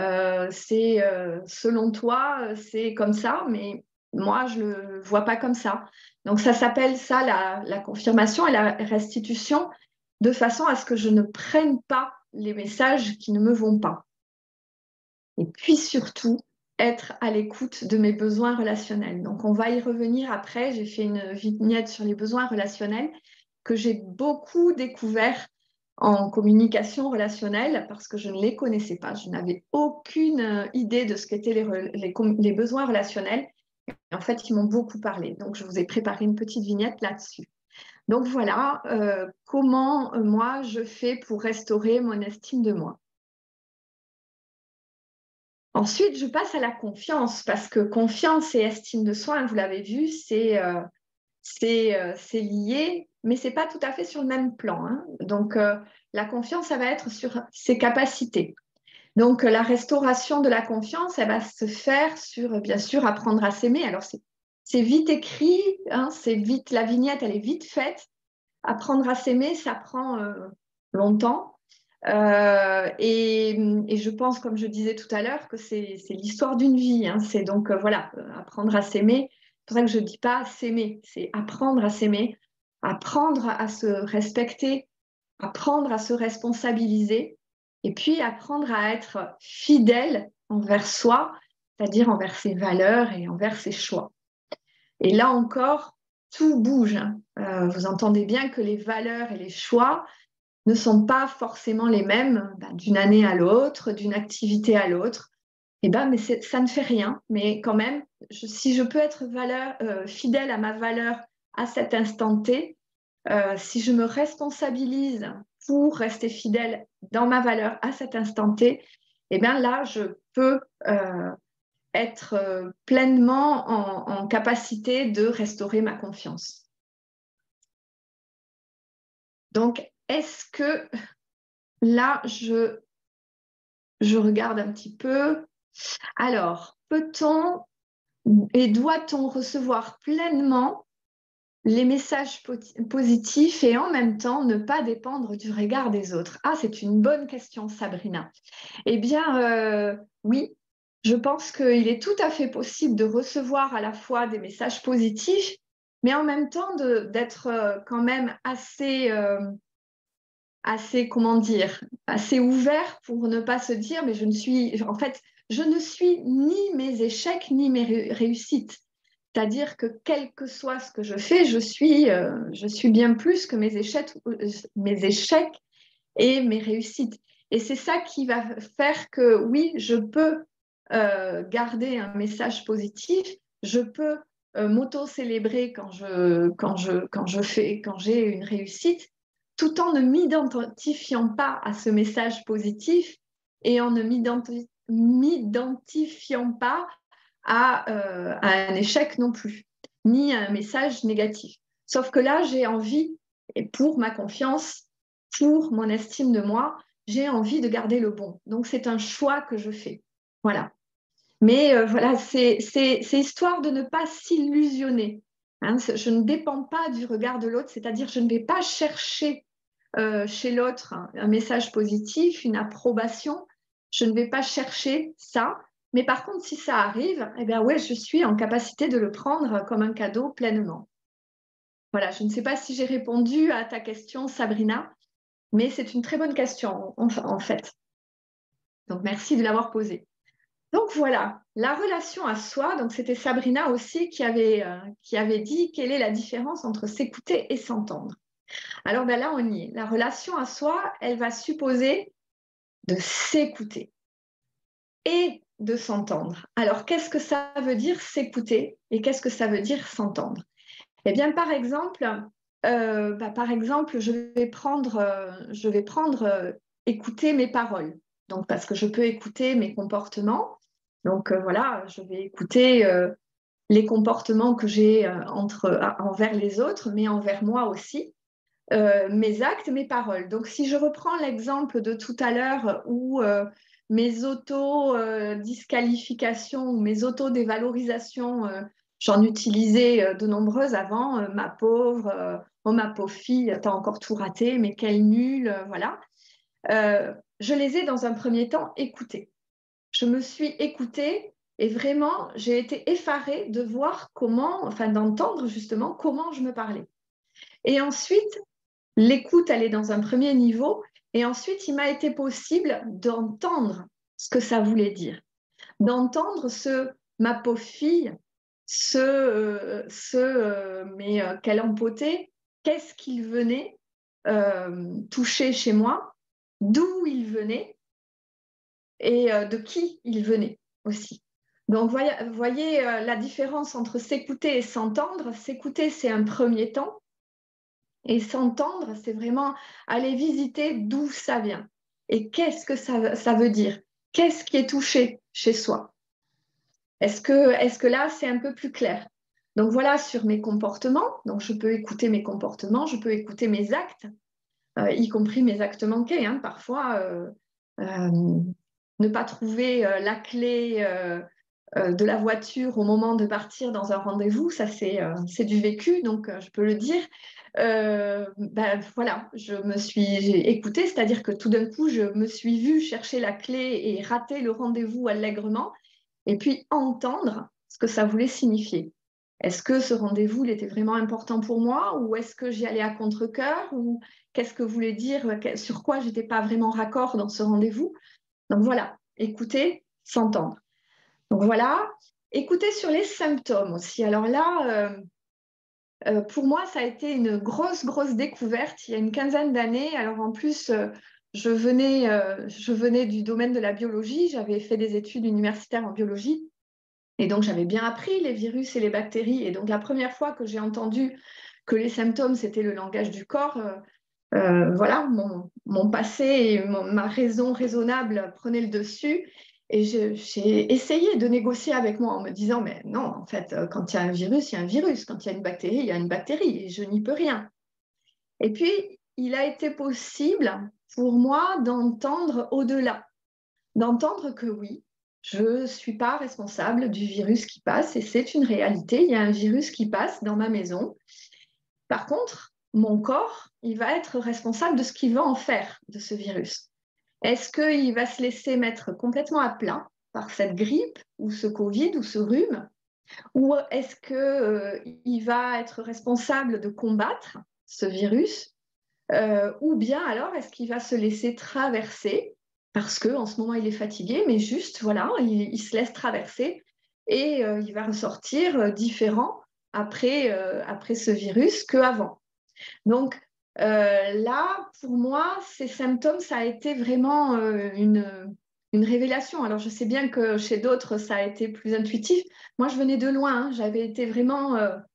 Selon toi, c'est comme ça, mais moi, je ne le vois pas comme ça. Donc, ça s'appelle ça la confirmation et la restitution, de façon à ce que je ne prenne pas les messages qui ne me vont pas. Et puis surtout, être à l'écoute de mes besoins relationnels. Donc, on va y revenir après. J'ai fait une vignette sur les besoins relationnels que j'ai beaucoup découvert en communication relationnelle parce que je ne les connaissais pas. Je n'avais aucune idée de ce qu'étaient les besoins relationnels. En fait, ils m'ont beaucoup parlé. Donc, je vous ai préparé une petite vignette là-dessus. Donc, voilà comment moi, je fais pour restaurer mon estime de moi. Ensuite, je passe à la confiance parce que confiance et estime de soi, vous l'avez vu, c'est lié, mais ce n'est pas tout à fait sur le même plan. Hein. Donc, la confiance, ça va être sur ses capacités. Donc, la restauration de la confiance, elle va se faire sur, bien sûr, apprendre à s'aimer. Alors, c'est vite écrit, hein, c'est vite, la vignette, elle est vite faite. Apprendre à s'aimer, ça prend longtemps. Et je pense, comme je disais tout à l'heure, que c'est l'histoire d'une vie. Hein. C'est donc, voilà, apprendre à s'aimer. C'est pour ça que je ne dis pas s'aimer, c'est apprendre à s'aimer, apprendre à se respecter, apprendre à se responsabiliser, et puis apprendre à être fidèle envers soi, c'est-à-dire envers ses valeurs et envers ses choix. Et là encore, tout bouge. Hein. Vous entendez bien que les valeurs et les choix ne sont pas forcément les mêmes d'une année à l'autre, d'une activité à l'autre. Mais ça ne fait rien. Mais quand même, si je peux être fidèle à ma valeur à cet instant T, si je me responsabilise pour rester fidèle dans ma valeur à cet instant T, là, je peux être pleinement en capacité de restaurer ma confiance. Donc, est-ce que là, je regarde un petit peu. Alors, peut-on et doit-on recevoir pleinement les messages positifs et en même temps ne pas dépendre du regard des autres? Ah, c'est une bonne question, Sabrina. Eh bien, oui, je pense qu'il est tout à fait possible de recevoir à la fois des messages positifs, mais en même temps d'être quand même comment dire, assez ouvert pour ne pas se dire, mais je ne suis ni mes échecs ni mes réussites. C'est-à-dire que quel que soit ce que je fais, je suis bien plus que mes échecs et mes réussites. Et c'est ça qui va faire que oui, je peux garder un message positif, je peux m'auto-célébrer quand j'ai une réussite, tout en ne m'identifiant pas à ce message positif et en ne m'identifiant pas à un échec non plus, ni à un message négatif. Sauf que là, j'ai envie, et pour ma confiance, pour mon estime de moi, j'ai envie de garder le bon. Donc, c'est un choix que je fais. Voilà. Mais voilà, c'est histoire de ne pas s'illusionner. Hein. Je ne dépends pas du regard de l'autre, c'est-à-dire je ne vais pas chercher chez l'autre un message positif, une approbation. Je ne vais pas chercher ça. Mais par contre, si ça arrive, eh bien ouais, je suis en capacité de le prendre comme un cadeau pleinement. Voilà, je ne sais pas si j'ai répondu à ta question, Sabrina, mais c'est une très bonne question en fait. Donc merci de l'avoir posée. Donc voilà, la relation à soi, donc c'était Sabrina aussi qui avait dit quelle est la différence entre s'écouter et s'entendre. Alors ben là, on y est. La relation à soi, elle va supposer de s'écouter et de s'entendre. Alors, qu'est-ce que ça veut dire s'écouter et qu'est-ce que ça veut dire s'entendre? Eh bien, par exemple, je vais prendre écouter mes paroles. Donc, parce que je peux écouter mes comportements. Donc, voilà, je vais écouter les comportements que j'ai envers les autres, mais envers moi aussi. Mes actes, mes paroles. Donc, si je reprends l'exemple de tout à l'heure où mes auto-disqualifications ou mes auto-dévalorisations, j'en utilisais de nombreuses avant, ma pauvre, oh ma pauvre fille, t'as encore tout raté, mais quelle nulle, voilà. Je les ai dans un premier temps écoutées. Je me suis écoutée et vraiment, j'ai été effarée de voir d'entendre justement comment je me parlais. Et ensuite, l'écoute, elle est dans un premier niveau. Et ensuite, il m'a été possible d'entendre ce que ça voulait dire. D'entendre ma pauvre fille, mais quelle empotée, qu'est-ce qu'il venait toucher chez moi, d'où il venait et de qui il venait aussi. Donc, voyez la différence entre s'écouter et s'entendre. S'écouter, c'est un premier temps. Et s'entendre, c'est vraiment aller visiter d'où ça vient et qu'est-ce que ça veut dire. Qu'est-ce qui est touché chez soi? Est-ce que là, c'est un peu plus clair? Donc voilà, sur mes comportements, donc je peux écouter mes comportements, je peux écouter mes actes, y compris mes actes manqués. Hein. Parfois, ne pas trouver la clé de la voiture au moment de partir dans un rendez-vous, ça c'est du vécu, donc je peux le dire. Voilà, j'ai écouté, c'est-à-dire que tout d'un coup, je me suis vue chercher la clé et rater le rendez-vous allègrement, et puis entendre ce que ça voulait signifier. Est-ce que ce rendez-vous, il était vraiment important pour moi, ou est-ce que j'y allais à contre-cœur, ou qu'est-ce que voulait dire, sur quoi j'étais pas vraiment raccord dans ce rendez-vous? Donc voilà, écouter, s'entendre. Donc voilà, écouter sur les symptômes aussi. Alors là, pour moi, ça a été une grosse, grosse découverte il y a une quinzaine d'années. Alors en plus, je venais du domaine de la biologie, j'avais fait des études universitaires en biologie, et donc j'avais bien appris les virus et les bactéries. Et donc la première fois que j'ai entendu que les symptômes, c'était le langage du corps, voilà, mon passé et ma raison raisonnable prenaient le dessus. Et j'ai essayé de négocier avec moi en me disant, mais non, en fait, quand il y a un virus, il y a un virus. Quand il y a une bactérie, il y a une bactérie. Et je n'y peux rien. Et puis, il a été possible pour moi d'entendre au-delà. D'entendre que oui, je ne suis pas responsable du virus qui passe. Et c'est une réalité. Il y a un virus qui passe dans ma maison. Par contre, mon corps, il va être responsable de ce qu'il va en faire de ce virus. Est-ce qu'il va se laisser mettre complètement à plat par cette grippe ou ce Covid ou ce rhume? Ou est-ce qu'il va être responsable de combattre ce virus? Ou bien alors est-ce qu'il va se laisser traverser parce qu'en ce moment il est fatigué, mais juste voilà, il se laisse traverser et il va ressortir différent après ce virus qu'avant. Donc là, pour moi, ces symptômes, ça a été vraiment une révélation. Alors, je sais bien que chez d'autres, ça a été plus intuitif. Moi, je venais de loin. Hein. J'avais été vraiment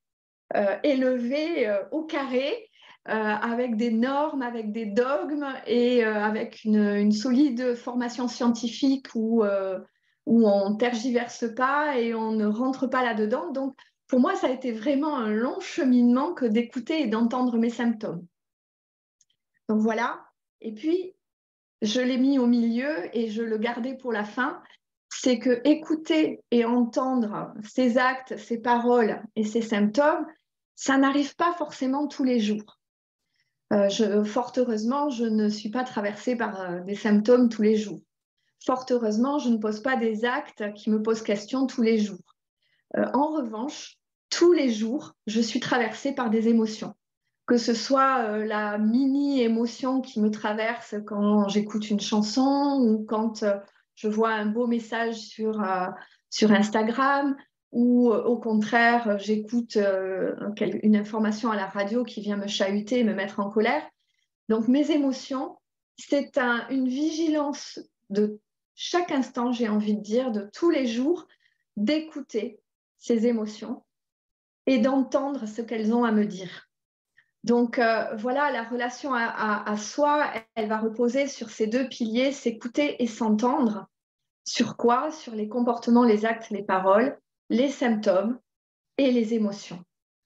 élevée au carré, avec des normes, avec des dogmes et avec une solide formation scientifique où où on ne tergiverse pas et on ne rentre pas là-dedans. Donc, pour moi, ça a été vraiment un long cheminement que d'écouter et d'entendre mes symptômes. Donc voilà. Et puis, je l'ai mis au milieu et je le gardais pour la fin. C'est que écouter et entendre ces actes, ces paroles et ces symptômes, ça n'arrive pas forcément tous les jours. Fort heureusement, je ne suis pas traversée par des symptômes tous les jours. Fort heureusement, je ne pose pas des actes qui me posent question tous les jours. En revanche, tous les jours, je suis traversée par des émotions. Que ce soit la mini-émotion qui me traverse quand j'écoute une chanson ou quand je vois un beau message sur Instagram ou au contraire, j'écoute une information à la radio qui vient me chahuter et me mettre en colère. Donc mes émotions, c'est une vigilance de chaque instant, j'ai envie de dire, de tous les jours, d'écouter ces émotions et d'entendre ce qu'elles ont à me dire. Donc voilà, la relation à soi, elle va reposer sur ces deux piliers, s'écouter et s'entendre. Sur quoi? Sur les comportements, les actes, les paroles, les symptômes et les émotions.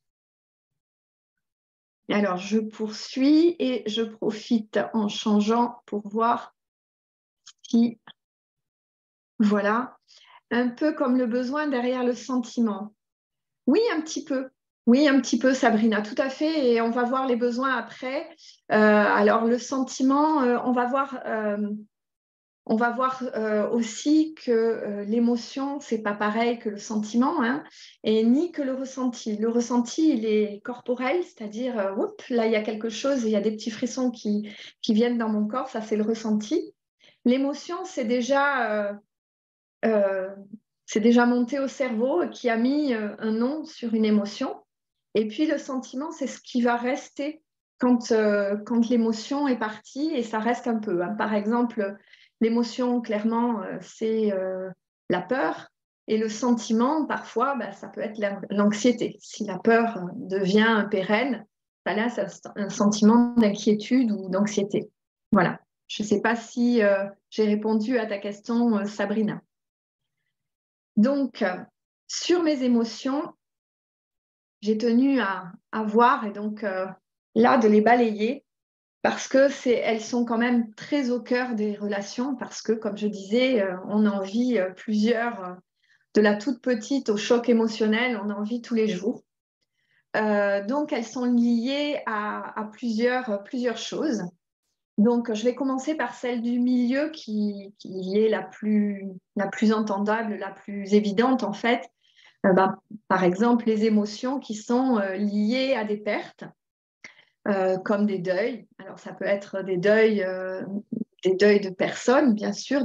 Alors, je poursuis et je profite en changeant pour voir si, voilà, un peu comme le besoin derrière le sentiment. Oui, un petit peu. Oui, un petit peu, Sabrina, tout à fait. Et on va voir les besoins après. Alors, le sentiment, on va voir aussi que l'émotion, c'est pas pareil que le sentiment, hein, et ni que le ressenti. Le ressenti, il est corporel, c'est-à-dire, là, il y a quelque chose, il y a des petits frissons qui viennent dans mon corps, ça, c'est le ressenti. L'émotion, euh, c'est déjà monté au cerveau, qui a mis un nom sur une émotion. Et puis le sentiment, c'est ce qui va rester quand l'émotion est partie et ça reste un peu, hein. Par exemple, l'émotion, clairement, c'est la peur. Et le sentiment, parfois, bah, ça peut être l'anxiété. Si la peur devient pérenne, bah là, c'est un sentiment d'inquiétude ou d'anxiété. Voilà. Je ne sais pas si j'ai répondu à ta question, Sabrina. Donc, sur mes émotions, j'ai tenu à voir et donc là, de les balayer parce que elles sont quand même très au cœur des relations parce que, comme je disais, on en vit plusieurs, de la toute petite au choc émotionnel, on en vit tous les jours. Donc, elles sont liées à plusieurs choses. Donc, je vais commencer par celle du milieu qui est la plus entendable, la plus évidente en fait. Par exemple, les émotions qui sont liées à des pertes, comme des deuils. Alors, ça peut être des deuils de personnes, bien sûr.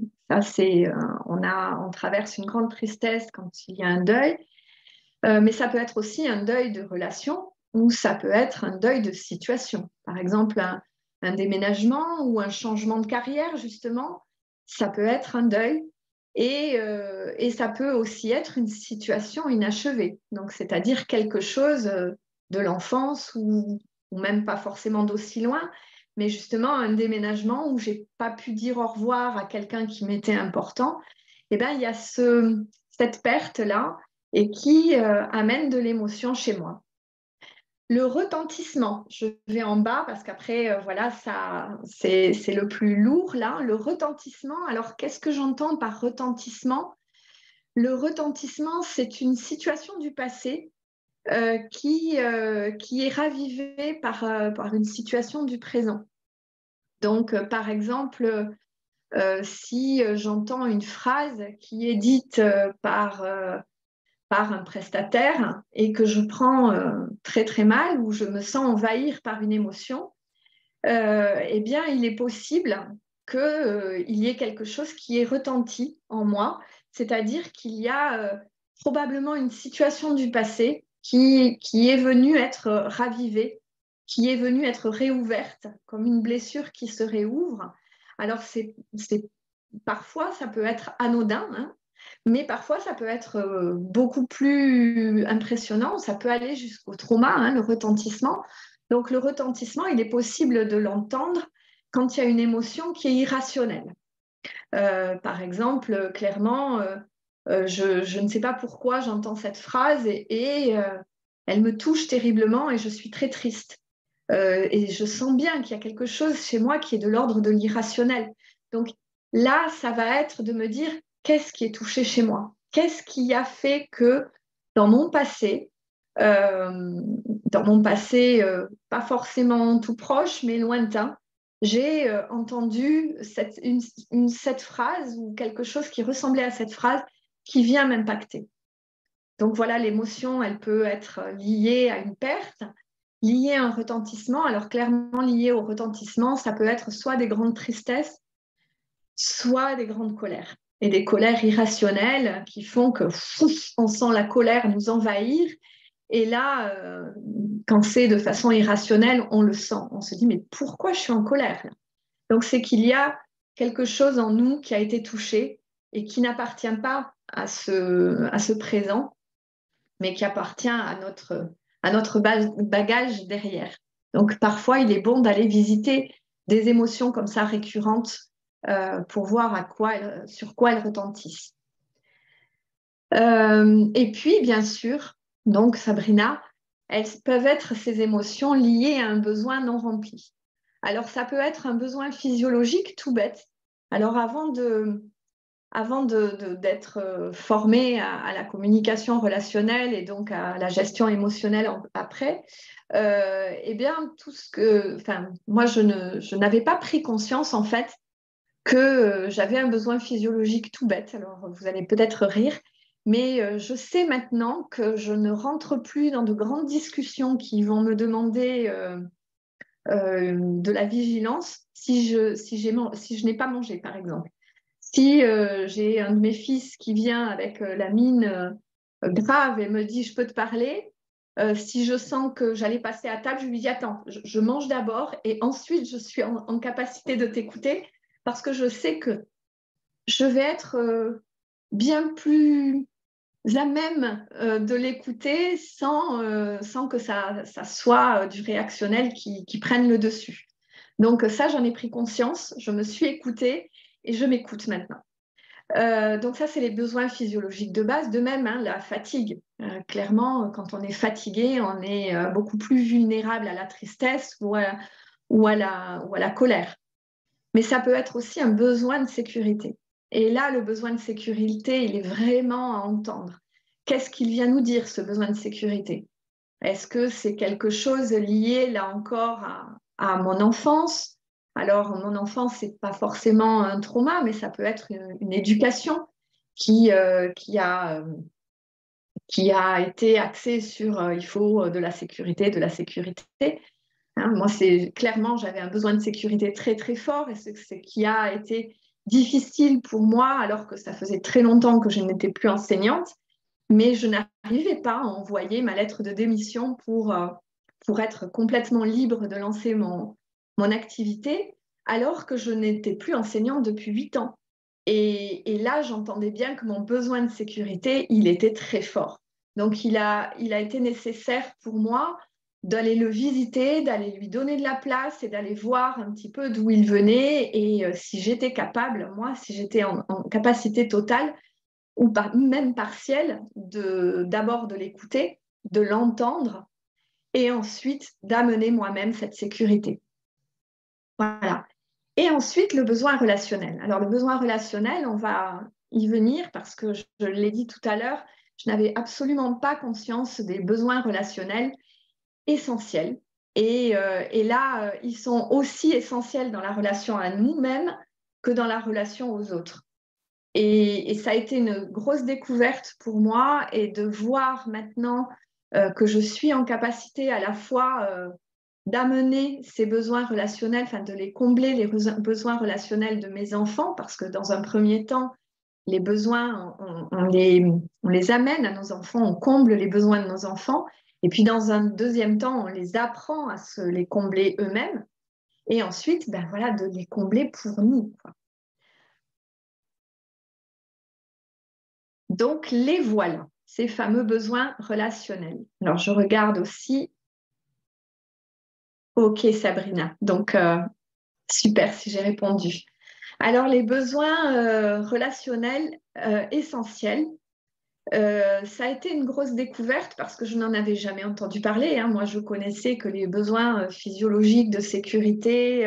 On traverse une grande tristesse quand il y a un deuil, mais ça peut être aussi un deuil de relation ou ça peut être un deuil de situation. Par exemple, un déménagement ou un changement de carrière, justement, ça peut être un deuil. Et ça peut aussi être une situation inachevée. Donc, c'est-à-dire quelque chose de l'enfance ou même pas forcément d'aussi loin, mais justement un déménagement où j'ai pas pu dire au revoir à quelqu'un qui m'était important. Et ben, il y a cette perte-là et qui amène de l'émotion chez moi. Le retentissement, je vais en bas parce qu'après, voilà, c'est le plus lourd là. Le retentissement, alors qu'est-ce que j'entends par retentissement? Le retentissement, c'est une situation du passé qui est ravivée par une situation du présent. Donc, par exemple, si j'entends une phrase qui est dite par un prestataire et que je prends très très mal ou je me sens envahir par une émotion, eh bien, il est possible qu'il y ait quelque chose qui est retenti en moi, c'est-à-dire qu'il y a probablement une situation du passé qui est venue être ravivée, qui est venue être réouverte, comme une blessure qui se réouvre. Alors, parfois, ça peut être anodin, hein, mais parfois, ça peut être beaucoup plus impressionnant. Ça peut aller jusqu'au trauma, hein, le retentissement. Donc, le retentissement, il est possible de l'entendre quand il y a une émotion qui est irrationnelle. Par exemple, clairement, je ne sais pas pourquoi j'entends cette phrase et elle me touche terriblement et je suis très triste. Et je sens bien qu'il y a quelque chose chez moi qui est de l'ordre de l'irrationnel. Donc là, ça va être de me dire qu'est-ce qui est touché chez moi? Qu'est-ce qui a fait que dans mon passé, euh, pas forcément tout proche, mais lointain, j'ai entendu cette phrase ou quelque chose qui ressemblait à cette phrase qui vient m'impacter. Donc voilà, l'émotion, elle peut être liée à une perte, liée à un retentissement. Alors clairement, liée au retentissement, ça peut être soit des grandes tristesses, soit des grandes colères. Et des colères irrationnelles qui font que on sent la colère nous envahir. Et là, quand c'est de façon irrationnelle, on le sent. On se dit, mais pourquoi je suis en colère là? Donc c'est qu'il y a quelque chose en nous qui a été touché et qui n'appartient pas à ce présent, mais qui appartient à notre bagage derrière. Donc parfois, il est bon d'aller visiter des émotions comme ça récurrentes pour voir sur quoi elles retentissent. Et puis, bien sûr, donc Sabrina, elles peuvent être ces émotions liées à un besoin non rempli. Alors, ça peut être un besoin physiologique tout bête. Alors, d'être formée à la communication relationnelle et donc à la gestion émotionnelle après, eh bien, moi, je n'avais pas pris conscience, en fait, que j'avais un besoin physiologique tout bête. Alors, vous allez peut-être rire, mais je sais maintenant que je ne rentre plus dans de grandes discussions qui vont me demander de la vigilance si je n'ai pas mangé, par exemple. Si j'ai un de mes fils qui vient avec la mine grave et me dit je peux te parler, si je sens que j'allais passer à table, je lui dis attends, je mange d'abord et ensuite je suis en capacité de t'écouter parce que je sais que je vais être bien plus à même de l'écouter sans que ça soit du réactionnel qui prenne le dessus. Donc ça, j'en ai pris conscience, je me suis écoutée et je m'écoute maintenant. Donc ça, c'est les besoins physiologiques de base. De même, hein, la fatigue. Clairement, quand on est fatigué, on est beaucoup plus vulnérable à la tristesse ou à la colère. Mais ça peut être aussi un besoin de sécurité. Et là, le besoin de sécurité, il est vraiment à entendre. Qu'est-ce qu'il vient nous dire, ce besoin de sécurité? Est-ce que c'est quelque chose lié, là encore, à mon enfance? Alors, mon enfance, c'est pas forcément un trauma, mais ça peut être une éducation qui qui a été axée sur il faut de la sécurité, de la sécurité. Hein, moi, c'est clairement, j'avais un besoin de sécurité très, très fort et c'est ce qui a été difficile pour moi, alors que ça faisait très longtemps que je n'étais plus enseignante, mais je n'arrivais pas à envoyer ma lettre de démission pour être complètement libre de lancer mon activité, alors que je n'étais plus enseignante depuis 8 ans. Et là, j'entendais bien que mon besoin de sécurité, il était très fort. Donc, il a été nécessaire pour moi d'aller le visiter, d'aller lui donner de la place et d'aller voir un petit peu d'où il venait et si j'étais capable, moi, si j'étais en capacité totale ou même partielle, d'abord de l'écouter, de l'entendre et ensuite d'amener moi-même cette sécurité. Voilà. Et ensuite, le besoin relationnel. Alors, le besoin relationnel, on va y venir parce que je l'ai dit tout à l'heure, je n'avais absolument pas conscience des besoins relationnels essentiels. Et là, ils sont aussi essentiels dans la relation à nous-mêmes que dans la relation aux autres. Et ça a été une grosse découverte pour moi et de voir maintenant que je suis en capacité à la fois d'amener ces besoins relationnels, enfin de les combler, les besoins relationnels de mes enfants, parce que dans un premier temps, les besoins, on les amène à nos enfants, on comble les besoins de nos enfants, et puis dans un deuxième temps, on les apprend à se les combler eux-mêmes, et ensuite, ben voilà, de les combler pour nous, quoi. Donc, les voilà, ces fameux besoins relationnels. Alors, je regarde aussi. Ok, Sabrina. Donc, super si j'ai répondu. Alors, les besoins relationnels essentiels, ça a été une grosse découverte parce que je n'en avais jamais entendu parler, hein. Moi, je connaissais que les besoins physiologiques de sécurité,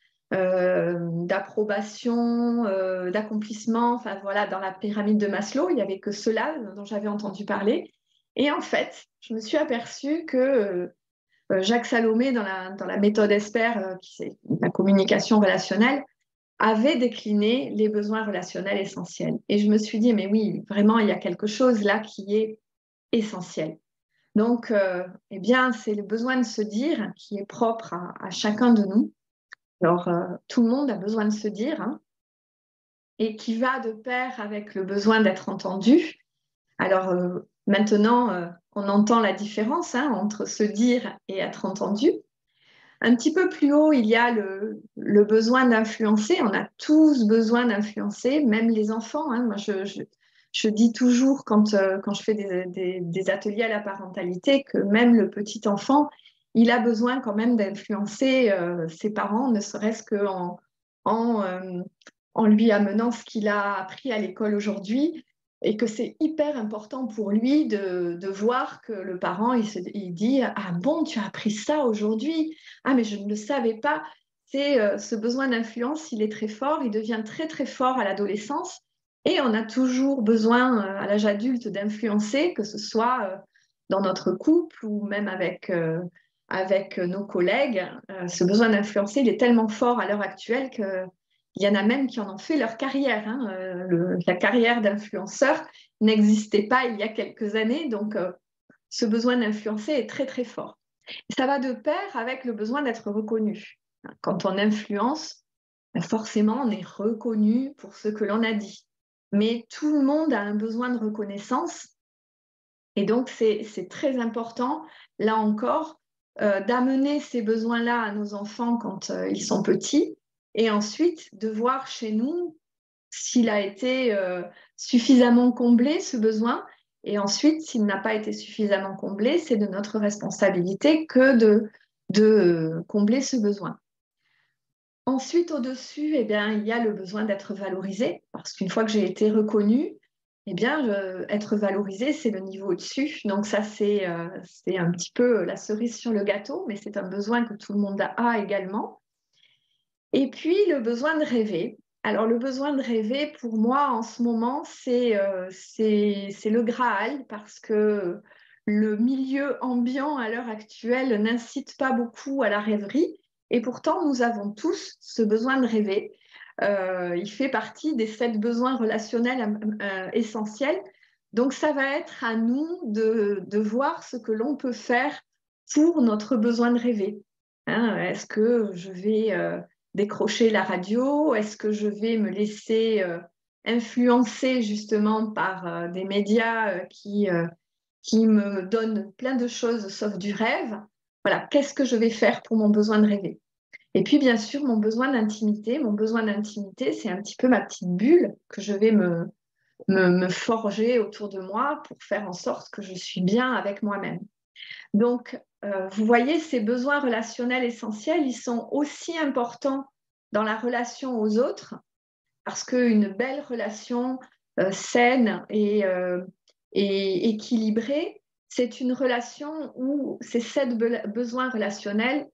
d'approbation, d'accomplissement, enfin voilà, dans la pyramide de Maslow, il n'y avait que cela dont j'avais entendu parler. Et en fait, je me suis aperçue que Jacques Salomé, dans la méthode ESPER, qui c'est la communication relationnelle, avait décliné les besoins relationnels essentiels. Et je me suis dit, mais oui, vraiment, il y a quelque chose là qui est essentiel. Donc, eh bien, c'est le besoin de se dire qui est propre à chacun de nous. Alors, tout le monde a besoin de se dire, hein, et qui va de pair avec le besoin d'être entendu. Alors, maintenant, on entend la différence, hein, entre se dire et être entendu. Un petit peu plus haut, il y a le besoin d'influencer. On a tous besoin d'influencer, même les enfants, hein. Moi, je dis toujours quand je fais des ateliers à la parentalité que même le petit enfant, il a besoin quand même d'influencer ses parents, ne serait-ce qu'en en, en lui amenant ce qu'il a appris à l'école aujourd'hui et que c'est hyper important pour lui de voir que le parent, il dit, ah bon, tu as appris ça aujourd'hui? Ah, mais je ne le savais pas. C'est ce besoin d'influence, il est très fort, il devient très très fort à l'adolescence et on a toujours besoin à l'âge adulte d'influencer, que ce soit dans notre couple ou même avec nos collègues. Ce besoin d'influencer, il est tellement fort à l'heure actuelle que il y en a même qui en ont fait leur carrière, hein. La carrière d'influenceur n'existait pas il y a quelques années, donc ce besoin d'influencer est très très fort. Ça va de pair avec le besoin d'être reconnu. Quand on influence, forcément, on est reconnu pour ce que l'on a dit. Mais tout le monde a un besoin de reconnaissance. Et donc, c'est très important, là encore, d'amener ces besoins-là à nos enfants quand ils sont petits. Et ensuite, de voir chez nous s'il a été suffisamment comblé, ce besoin. Et ensuite, s'il n'a pas été suffisamment comblé, c'est de notre responsabilité que de combler ce besoin. Ensuite, au-dessus, eh bien, il y a le besoin d'être valorisé, parce qu'une fois que j'ai été reconnue, eh bien, être valorisé, c'est le niveau au-dessus. Donc ça, c'est un petit peu la cerise sur le gâteau, mais c'est un besoin que tout le monde a également. Et puis, le besoin de rêver. Alors, le besoin de rêver, pour moi, en ce moment, c'est le Graal, parce que le milieu ambiant à l'heure actuelle n'incite pas beaucoup à la rêverie. Et pourtant, nous avons tous ce besoin de rêver. Il fait partie des 7 besoins relationnels essentiels. Donc, ça va être à nous de voir ce que l'on peut faire pour notre besoin de rêver. Hein, est-ce que je vais décrocher la radio? Est-ce que je vais me laisser influencer justement par des médias qui me donnent plein de choses sauf du rêve? Voilà, qu'est-ce que je vais faire pour mon besoin de rêver? Et puis, bien sûr, mon besoin d'intimité. Mon besoin d'intimité, c'est un petit peu ma petite bulle que je vais me forger autour de moi pour faire en sorte que je suis bien avec moi-même. Donc, vous voyez, ces besoins relationnels essentiels, ils sont aussi importants dans la relation aux autres, parce qu'une belle relation saine et équilibrée, c'est une relation où ces 7 besoins relationnels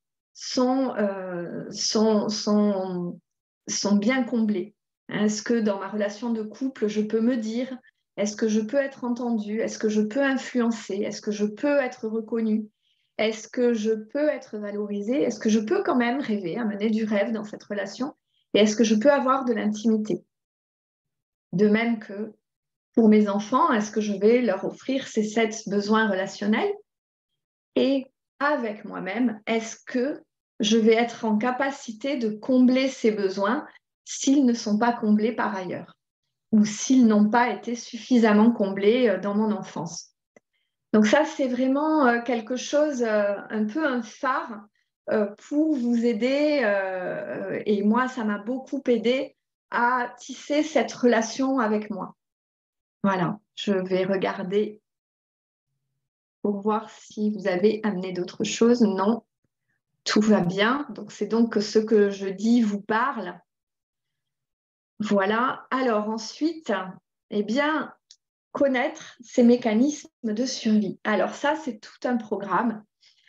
sont bien comblés. Est-ce que dans ma relation de couple, je peux me dire, est-ce que je peux être entendue, est-ce que je peux influencer, est-ce que je peux être reconnue, est-ce que je peux être valorisée, est-ce que je peux quand même rêver, amener du rêve dans cette relation, et est-ce que je peux avoir de l'intimité? De même que pour mes enfants, est-ce que je vais leur offrir ces 7 besoins relationnels? Et avec moi-même, est-ce que je vais être en capacité de combler ces besoins s'ils ne sont pas comblés par ailleurs ou s'ils n'ont pas été suffisamment comblés dans mon enfance? Donc ça, c'est vraiment quelque chose, un peu un phare pour vous aider. Et moi, ça m'a beaucoup aidé à tisser cette relation avec moi. Voilà, je vais regarder pour voir si vous avez amené d'autres choses. Non, tout va bien. Donc c'est donc que ce que je dis vous parle. Voilà. Alors ensuite, eh bien, connaître ces mécanismes de survie. Alors ça, c'est tout un programme.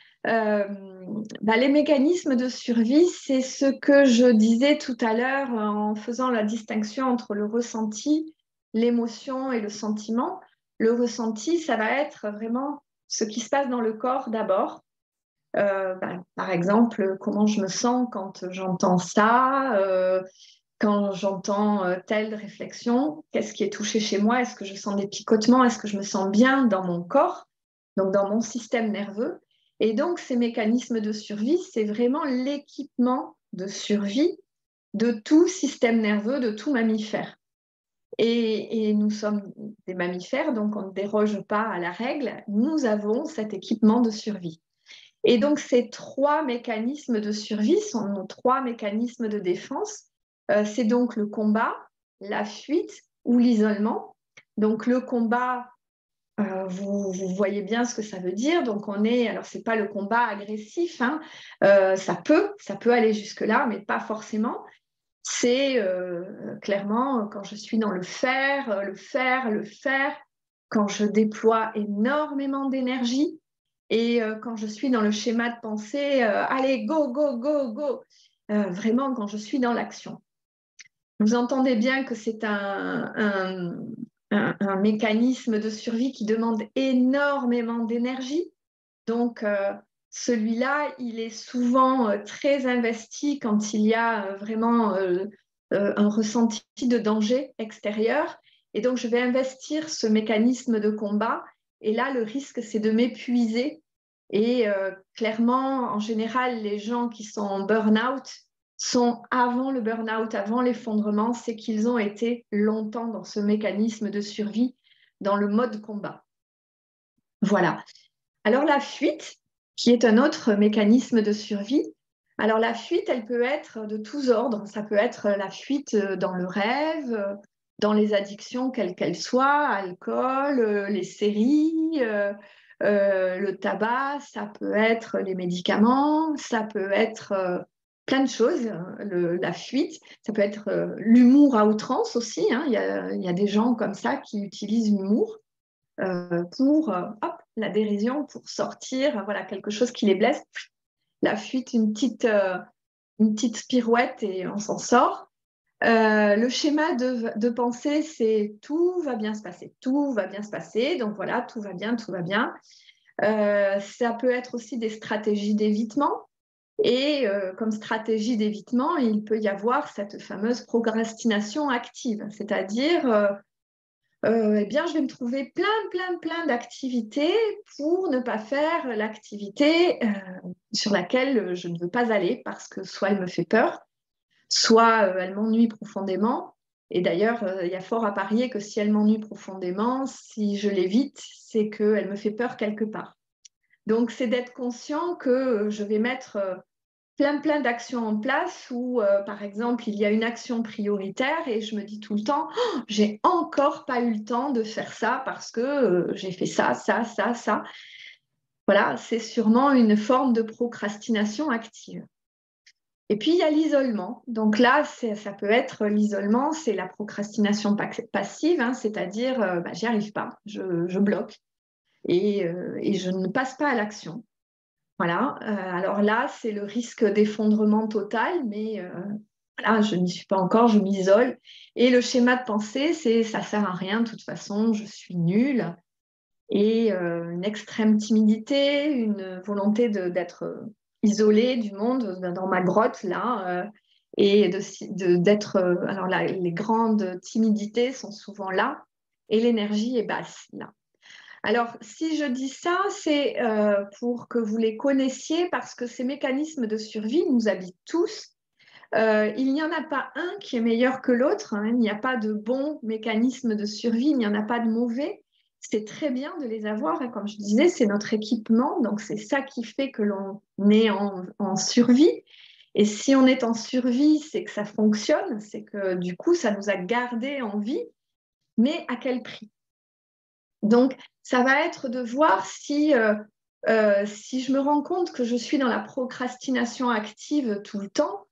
Les mécanismes de survie, c'est ce que je disais tout à l'heure en faisant la distinction entre le ressenti, l'émotion et le sentiment. Le ressenti, ça va être vraiment ce qui se passe dans le corps d'abord. Par exemple, comment je me sens quand j'entends ça, quand j'entends telle réflexion, qu'est-ce qui est touché chez moi? Est-ce que je sens des picotements? Est-ce que je me sens bien dans mon corps, donc dans mon système nerveux? Et donc, ces mécanismes de survie, c'est vraiment l'équipement de survie de tout système nerveux, de tout mammifère. Et nous sommes des mammifères, donc on ne déroge pas à la règle. Nous avons cet équipement de survie. Et donc, ces trois mécanismes de survie sont nos trois mécanismes de défense. C'est donc le combat, la fuite ou l'isolement. Donc, le combat, vous voyez bien ce que ça veut dire. Donc, alors, ce n'est pas le combat agressif, hein. Ça peut aller jusque-là, mais pas forcément. C'est clairement quand je suis dans le faire, quand je déploie énormément d'énergie. Et quand je suis dans le schéma de pensée, allez, go, go, go, go, vraiment quand je suis dans l'action. Vous entendez bien que c'est un mécanisme de survie qui demande énormément d'énergie. Donc, celui-là, il est souvent très investi quand il y a vraiment un ressenti de danger extérieur. Et donc, je vais investir ce mécanisme de combat. Et là, le risque, c'est de m'épuiser. Et clairement, en général, les gens qui sont en burn-out sont avant le burn-out, avant l'effondrement, c'est qu'ils ont été longtemps dans ce mécanisme de survie, dans le mode combat. Voilà. Alors la fuite, qui est un autre mécanisme de survie, alors la fuite, elle peut être de tous ordres. Ça peut être la fuite dans le rêve, dans les addictions, quelles qu'elles soient, alcool, les séries, le tabac, ça peut être les médicaments, ça peut être plein de choses, la fuite. Ça peut être l'humour à outrance aussi, hein. Il y a des gens comme ça qui utilisent l'humour pour la dérision, pour sortir, voilà, quelque chose qui les blesse. La fuite, une petite pirouette et on s'en sort. Le schéma de pensée, c'est tout va bien se passer, tout va bien se passer. Donc voilà, tout va bien, tout va bien. Ça peut être aussi des stratégies d'évitement. Et comme stratégie d'évitement, il peut y avoir cette fameuse procrastination active, c'est-à-dire eh bien, je vais me trouver plein d'activités pour ne pas faire l'activité sur laquelle je ne veux pas aller parce que soit elle me fait peur, soit elle m'ennuie profondément. Et d'ailleurs, il y a fort à parier que si elle m'ennuie profondément, si je l'évite, c'est qu'elle me fait peur quelque part. Donc, c'est d'être conscient que je vais mettre plein d'actions en place où, par exemple, il y a une action prioritaire et je me dis tout le temps, oh, j'ai encore pas eu le temps de faire ça parce que j'ai fait ça. Voilà, c'est sûrement une forme de procrastination active. Et puis, il y a l'isolement. Donc là, ça peut être l'isolement, c'est la procrastination passive, hein, c'est-à-dire, j'y arrive pas, je bloque et je ne passe pas à l'action. Voilà, alors là, c'est le risque d'effondrement total, mais voilà, je n'y suis pas encore, je m'isole. Et le schéma de pensée, c'est ça sert à rien, de toute façon, je suis nulle. Et une extrême timidité, une volonté d'être isolée du monde, dans ma grotte, là, et d'être. Alors là, les grandes timidités sont souvent là, et l'énergie est basse, là. Alors, si je dis ça, c'est pour que vous les connaissiez parce que ces mécanismes de survie nous habitent tous. Il n'y en a pas un qui est meilleur que l'autre, hein. Il n'y a pas de bon mécanisme de survie, il n'y en a pas de mauvais. C'est très bien de les avoir, hein. Comme je disais, c'est notre équipement, donc c'est ça qui fait que l'on est en survie. Et si on est en survie, c'est que ça fonctionne, c'est que du coup, ça nous a gardés en vie, mais à quel prix? Donc, ça va être de voir si je me rends compte que je suis dans la procrastination active tout le temps,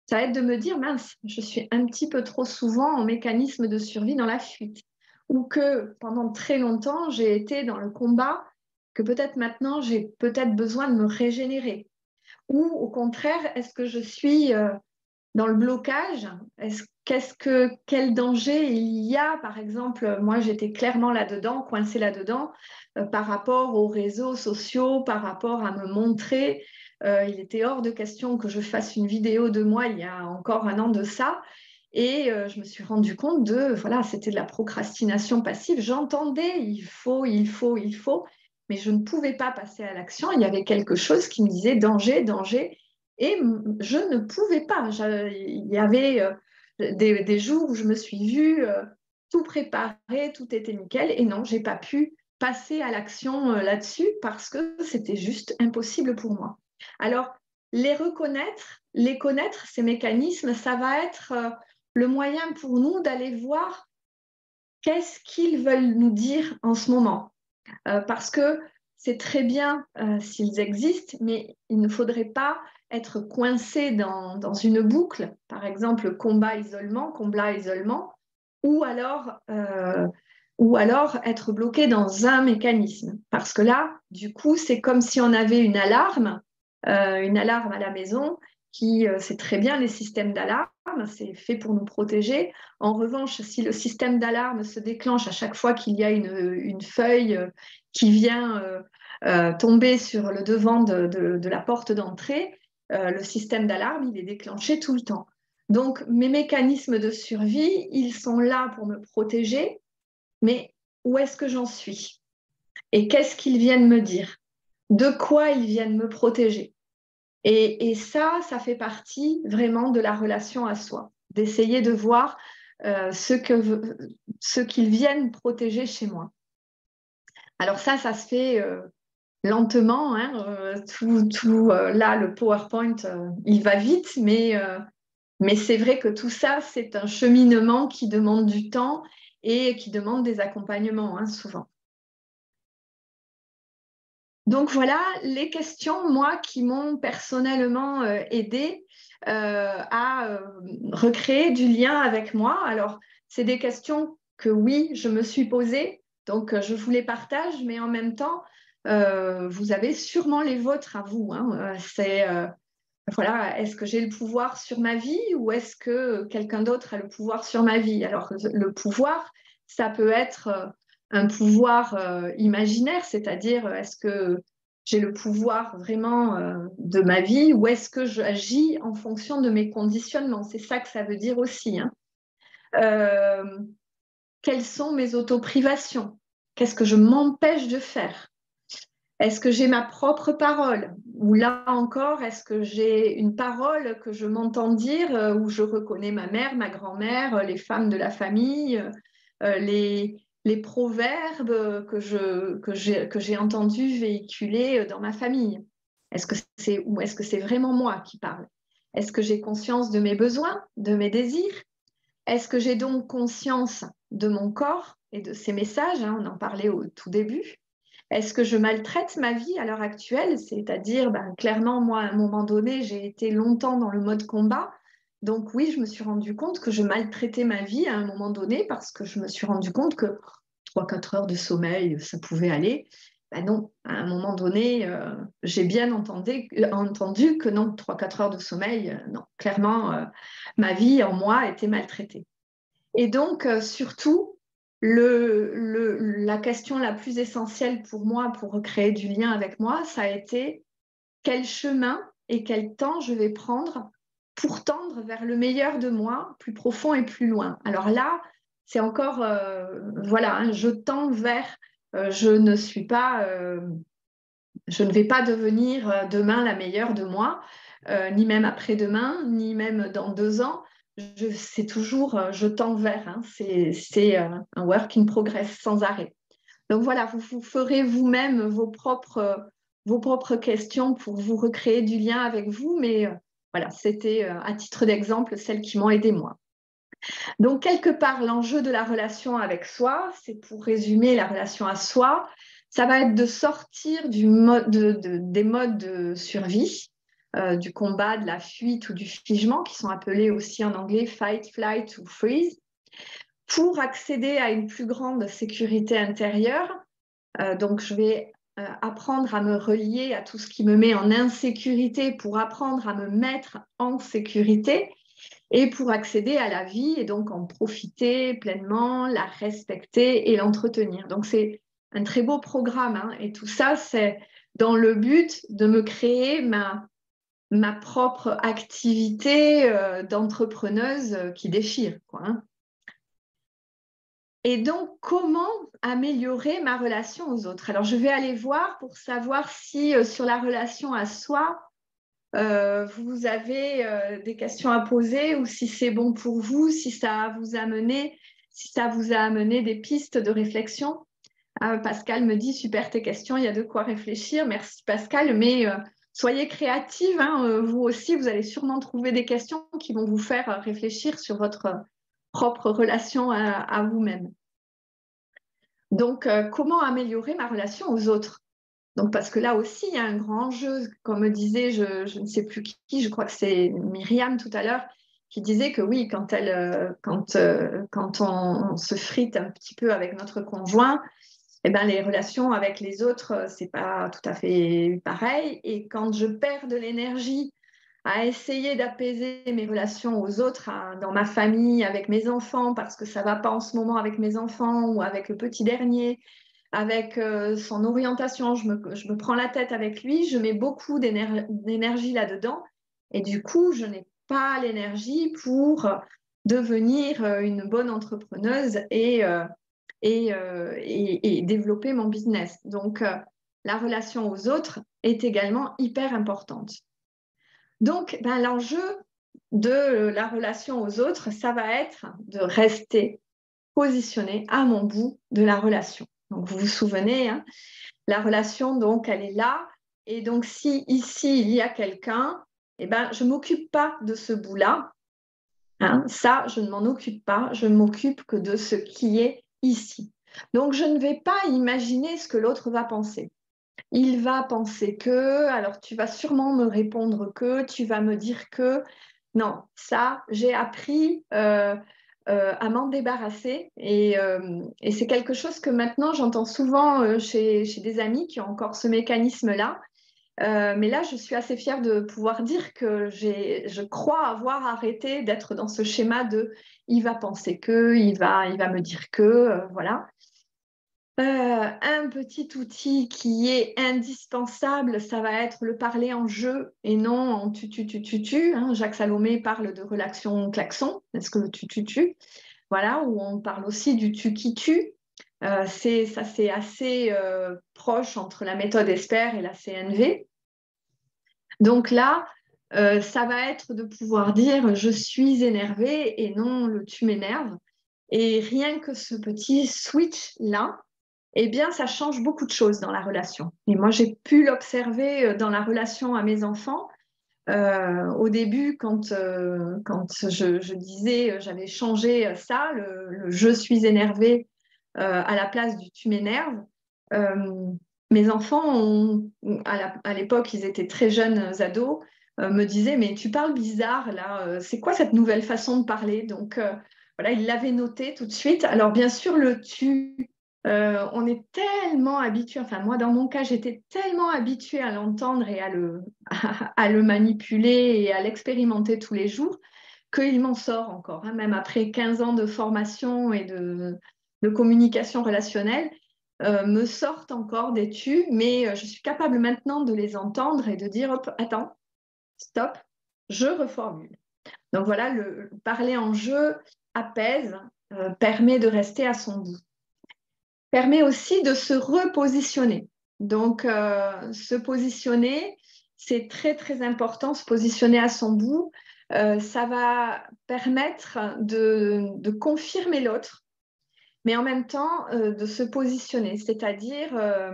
Ça va être de me dire, mince, je suis un petit peu trop souvent en mécanisme de survie dans la fuite. Ou que pendant très longtemps, j'ai été dans le combat, que peut-être maintenant, j'ai peut-être besoin de me régénérer. Ou au contraire, est-ce que je suis dans le blocage? Quel danger il y a? Par exemple, moi, j'étais clairement là-dedans, coincée là-dedans, par rapport aux réseaux sociaux, par rapport à me montrer. Il était hors de question que je fasse une vidéo de moi il y a encore un an de ça. Et je me suis rendu compte voilà, c'était de la procrastination passive. J'entendais, il faut, mais je ne pouvais pas passer à l'action. Il y avait quelque chose qui me disait danger, danger. Et je ne pouvais pas. Il y avait des jours où je me suis vue tout préparé, tout était nickel. Et non, j'ai pas pu passer à l'action là-dessus parce que c'était juste impossible pour moi. Alors, les reconnaître, les connaître, ces mécanismes, ça va être le moyen pour nous d'aller voir qu'est-ce qu'ils veulent nous dire en ce moment. Parce que c'est très bien s'ils existent, mais il ne faudrait pas être coincé dans une boucle, par exemple combat-isolement, ou alors être bloqué dans un mécanisme. Parce que là, du coup, c'est comme si on avait une alarme à la maison qui, c'est très bien les systèmes d'alarme, c'est fait pour nous protéger. En revanche, si le système d'alarme se déclenche à chaque fois qu'il y a une feuille qui vient tomber sur le devant de la porte d'entrée, le système d'alarme, il est déclenché tout le temps. Donc, mes mécanismes de survie, ils sont là pour me protéger, mais où est-ce que j'en suis? Et qu'est-ce qu'ils viennent me dire? De quoi ils viennent me protéger? Et ça fait partie vraiment de la relation à soi, d'essayer de voir ce qu'ils viennent protéger chez moi. Alors ça se fait lentement, hein, là, le PowerPoint, il va vite, mais c'est vrai que tout ça, c'est un cheminement qui demande du temps et qui demande des accompagnements, hein, souvent. Donc voilà les questions, moi, qui m'ont personnellement aidée à recréer du lien avec moi. Alors, c'est des questions que oui, je me suis posées, donc je vous les partage, mais en même temps, vous avez sûrement les vôtres à vous, hein. Voilà, est-ce que j'ai le pouvoir sur ma vie ou est-ce que quelqu'un d'autre a le pouvoir sur ma vie? Alors, le pouvoir, ça peut être un pouvoir imaginaire, c'est-à-dire est-ce que j'ai le pouvoir vraiment de ma vie ou est-ce que j'agis en fonction de mes conditionnements? C'est ça que ça veut dire aussi, hein. Euh, Quelles sont mes autoprivations? Qu'est-ce que je m'empêche de faire? Est-ce que j'ai ma propre parole? Ou là encore, est-ce que j'ai une parole que je m'entends dire où je reconnais ma mère, ma grand-mère, les femmes de la famille, les proverbes que j'ai entendus véhiculer dans ma famille? Ou est-ce que c'est vraiment moi qui parle? Est-ce que j'ai conscience de mes besoins, de mes désirs? Est-ce que j'ai donc conscience de mon corps et de ses messages, hein, on en parlait au tout début. Est-ce que je maltraite ma vie à l'heure actuelle? C'est-à-dire, clairement, moi, à un moment donné, j'ai été longtemps dans le mode combat. Donc oui, je me suis rendu compte que je maltraitais ma vie à un moment donné parce que je me suis rendu compte que 3-4 heures de sommeil, ça pouvait aller. Non, à un moment donné, j'ai bien entendu que non, 3-4 heures de sommeil, non, clairement, ma vie en moi était maltraitée. Et donc, surtout, la question la plus essentielle pour moi, pour recréer du lien avec moi, ça a été quel chemin et quel temps je vais prendre pour tendre vers le meilleur de moi, plus profond et plus loin. Alors là, c'est encore, voilà, hein, je tends vers, je ne vais pas devenir demain la meilleure de moi, ni même après-demain, ni même dans 2 ans. C'est toujours, je tends vers, hein, c'est un work in progress sans arrêt. Donc voilà, vous ferez vous-même vos propres questions pour vous recréer du lien avec vous, mais voilà, c'était à titre d'exemple celles qui m'ont aidé moi. Donc quelque part, l'enjeu de la relation avec soi, c'est pour résumer la relation à soi, ça va être de sortir des modes de survie, du combat, de la fuite ou du figement, qui sont appelés aussi en anglais fight, flight ou freeze, pour accéder à une plus grande sécurité intérieure. Donc, je vais apprendre à me relier à tout ce qui me met en insécurité pour apprendre à me mettre en sécurité et pour accéder à la vie et donc en profiter pleinement, la respecter et l'entretenir. Donc, c'est un très beau programme, hein, et tout ça, c'est dans le but de me créer ma propre activité d'entrepreneuse qui déchire, quoi, hein. Et donc, comment améliorer ma relation aux autres? Alors, je vais aller voir pour savoir si sur la relation à soi, vous avez des questions à poser ou si c'est bon pour vous, si ça vous a amené des pistes de réflexion. Pascal me dit, super tes questions, il y a de quoi réfléchir. Merci Pascal, mais soyez créative, hein, vous aussi, vous allez sûrement trouver des questions qui vont vous faire réfléchir sur votre propre relation à vous-même. Donc, comment améliorer ma relation aux autres? Donc, parce que là aussi, il y a un grand enjeu. Comme me disait, je ne sais plus qui, je crois que c'est Myriam tout à l'heure, qui disait que oui, quand on se frite un petit peu avec notre conjoint, eh ben, les relations avec les autres, c'est pas tout à fait pareil. Et quand je perds de l'énergie à essayer d'apaiser mes relations aux autres, dans ma famille, avec mes enfants, parce que ça va pas en ce moment avec mes enfants ou avec le petit dernier, avec son orientation, je me prends la tête avec lui, je mets beaucoup d'énergie là-dedans et du coup, je n'ai pas l'énergie pour devenir une bonne entrepreneuse et développer mon business. Donc, la relation aux autres est également hyper importante. Donc, ben, l'enjeu de la relation aux autres, ça va être de rester positionné à mon bout de la relation. Donc, vous vous souvenez, hein, la relation, donc, elle est là. Et donc, si ici, il y a quelqu'un, eh ben, je ne m'occupe pas de ce bout-là. Hein, ça, je ne m'en occupe pas. Je ne m'occupe que de ce qui est ici. Donc, je ne vais pas imaginer ce que l'autre va penser. Il va penser que, alors tu vas sûrement me répondre que, tu vas me dire que. Non, ça, j'ai appris à m'en débarrasser et c'est quelque chose que maintenant j'entends souvent chez des amis qui ont encore ce mécanisme-là. Mais là, je suis assez fière de pouvoir dire que je crois avoir arrêté d'être dans ce schéma de il va penser que, il va me dire que, voilà. Un petit outil qui est indispensable, ça va être le parler en jeu et non en tu. Hein. Jacques Salomé parle de relation klaxon, est-ce que tu? Voilà, où on parle aussi du tu qui tue. C'est assez proche entre la méthode ESPER et la CNV. Donc là, ça va être de pouvoir dire je suis énervée et non le tu m'énerves. Et rien que ce petit switch-là, eh bien, ça change beaucoup de choses dans la relation. Et moi, j'ai pu l'observer dans la relation à mes enfants. Au début, quand je disais, j'avais changé ça, le je suis énervée à la place du tu m'énerves. Mes enfants, à l'époque, ils étaient très jeunes ados, me disaient, mais tu parles bizarre là, c'est quoi cette nouvelle façon de parler? Donc voilà, ils l'avaient noté tout de suite. Alors bien sûr, le tu, on est tellement habitué, enfin moi dans mon cas, j'étais tellement habituée à l'entendre et à le manipuler et à l'expérimenter tous les jours qu'il m'en sort encore, hein, même après 15 ans de formation et de communication relationnelle, me sortent encore des tu, mais je suis capable maintenant de les entendre et de dire, hop, attends, stop, je reformule. Donc voilà, le parler en jeu apaise, permet de rester à son bout. Permet aussi de se repositionner. Donc, se positionner, c'est très, très important, se positionner à son bout. Ça va permettre de confirmer l'autre, mais en même temps de se positionner. C'est-à-dire,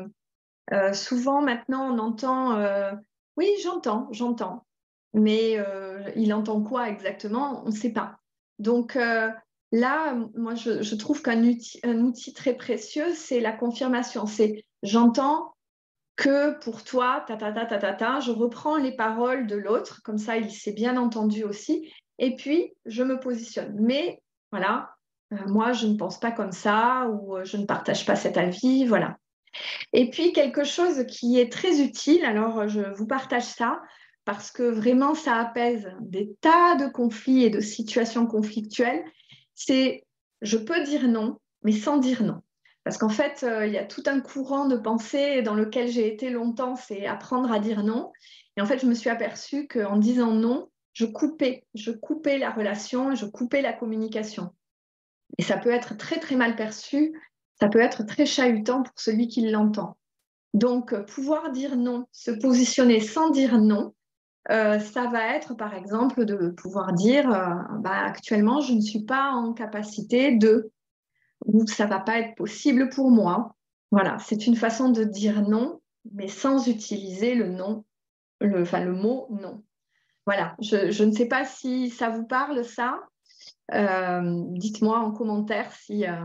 souvent maintenant, on entend oui, j'entends, mais il entend quoi exactement? On ne sait pas. Donc là, moi, je trouve qu'un outil très précieux, c'est la confirmation. C'est j'entends que pour toi, je reprends les paroles de l'autre, comme ça il s'est bien entendu aussi, et puis je me positionne. Mais voilà, moi je ne pense pas comme ça, ou je ne partage pas cet avis, voilà. Et puis quelque chose qui est très utile, alors je vous partage ça, parce que vraiment ça apaise des tas de conflits et de situations conflictuelles, c'est je peux dire non, mais sans dire non. Parce qu'en fait, il y a tout un courant de pensée dans lequel j'ai été longtemps, c'est apprendre à dire non. Et en fait, je me suis aperçue qu'en disant non, je coupais la relation, je coupais la communication. Et ça peut être très, très mal perçu, ça peut être très chahutant pour celui qui l'entend. Donc, pouvoir dire non, se positionner sans dire non, ça va être, par exemple, de pouvoir dire bah, actuellement, je ne suis pas en capacité de, ou ça ne va pas être possible pour moi. Voilà, c'est une façon de dire non, mais sans utiliser le non, le mot non. Voilà, je ne sais pas si ça vous parle, ça. Dites-moi en commentaire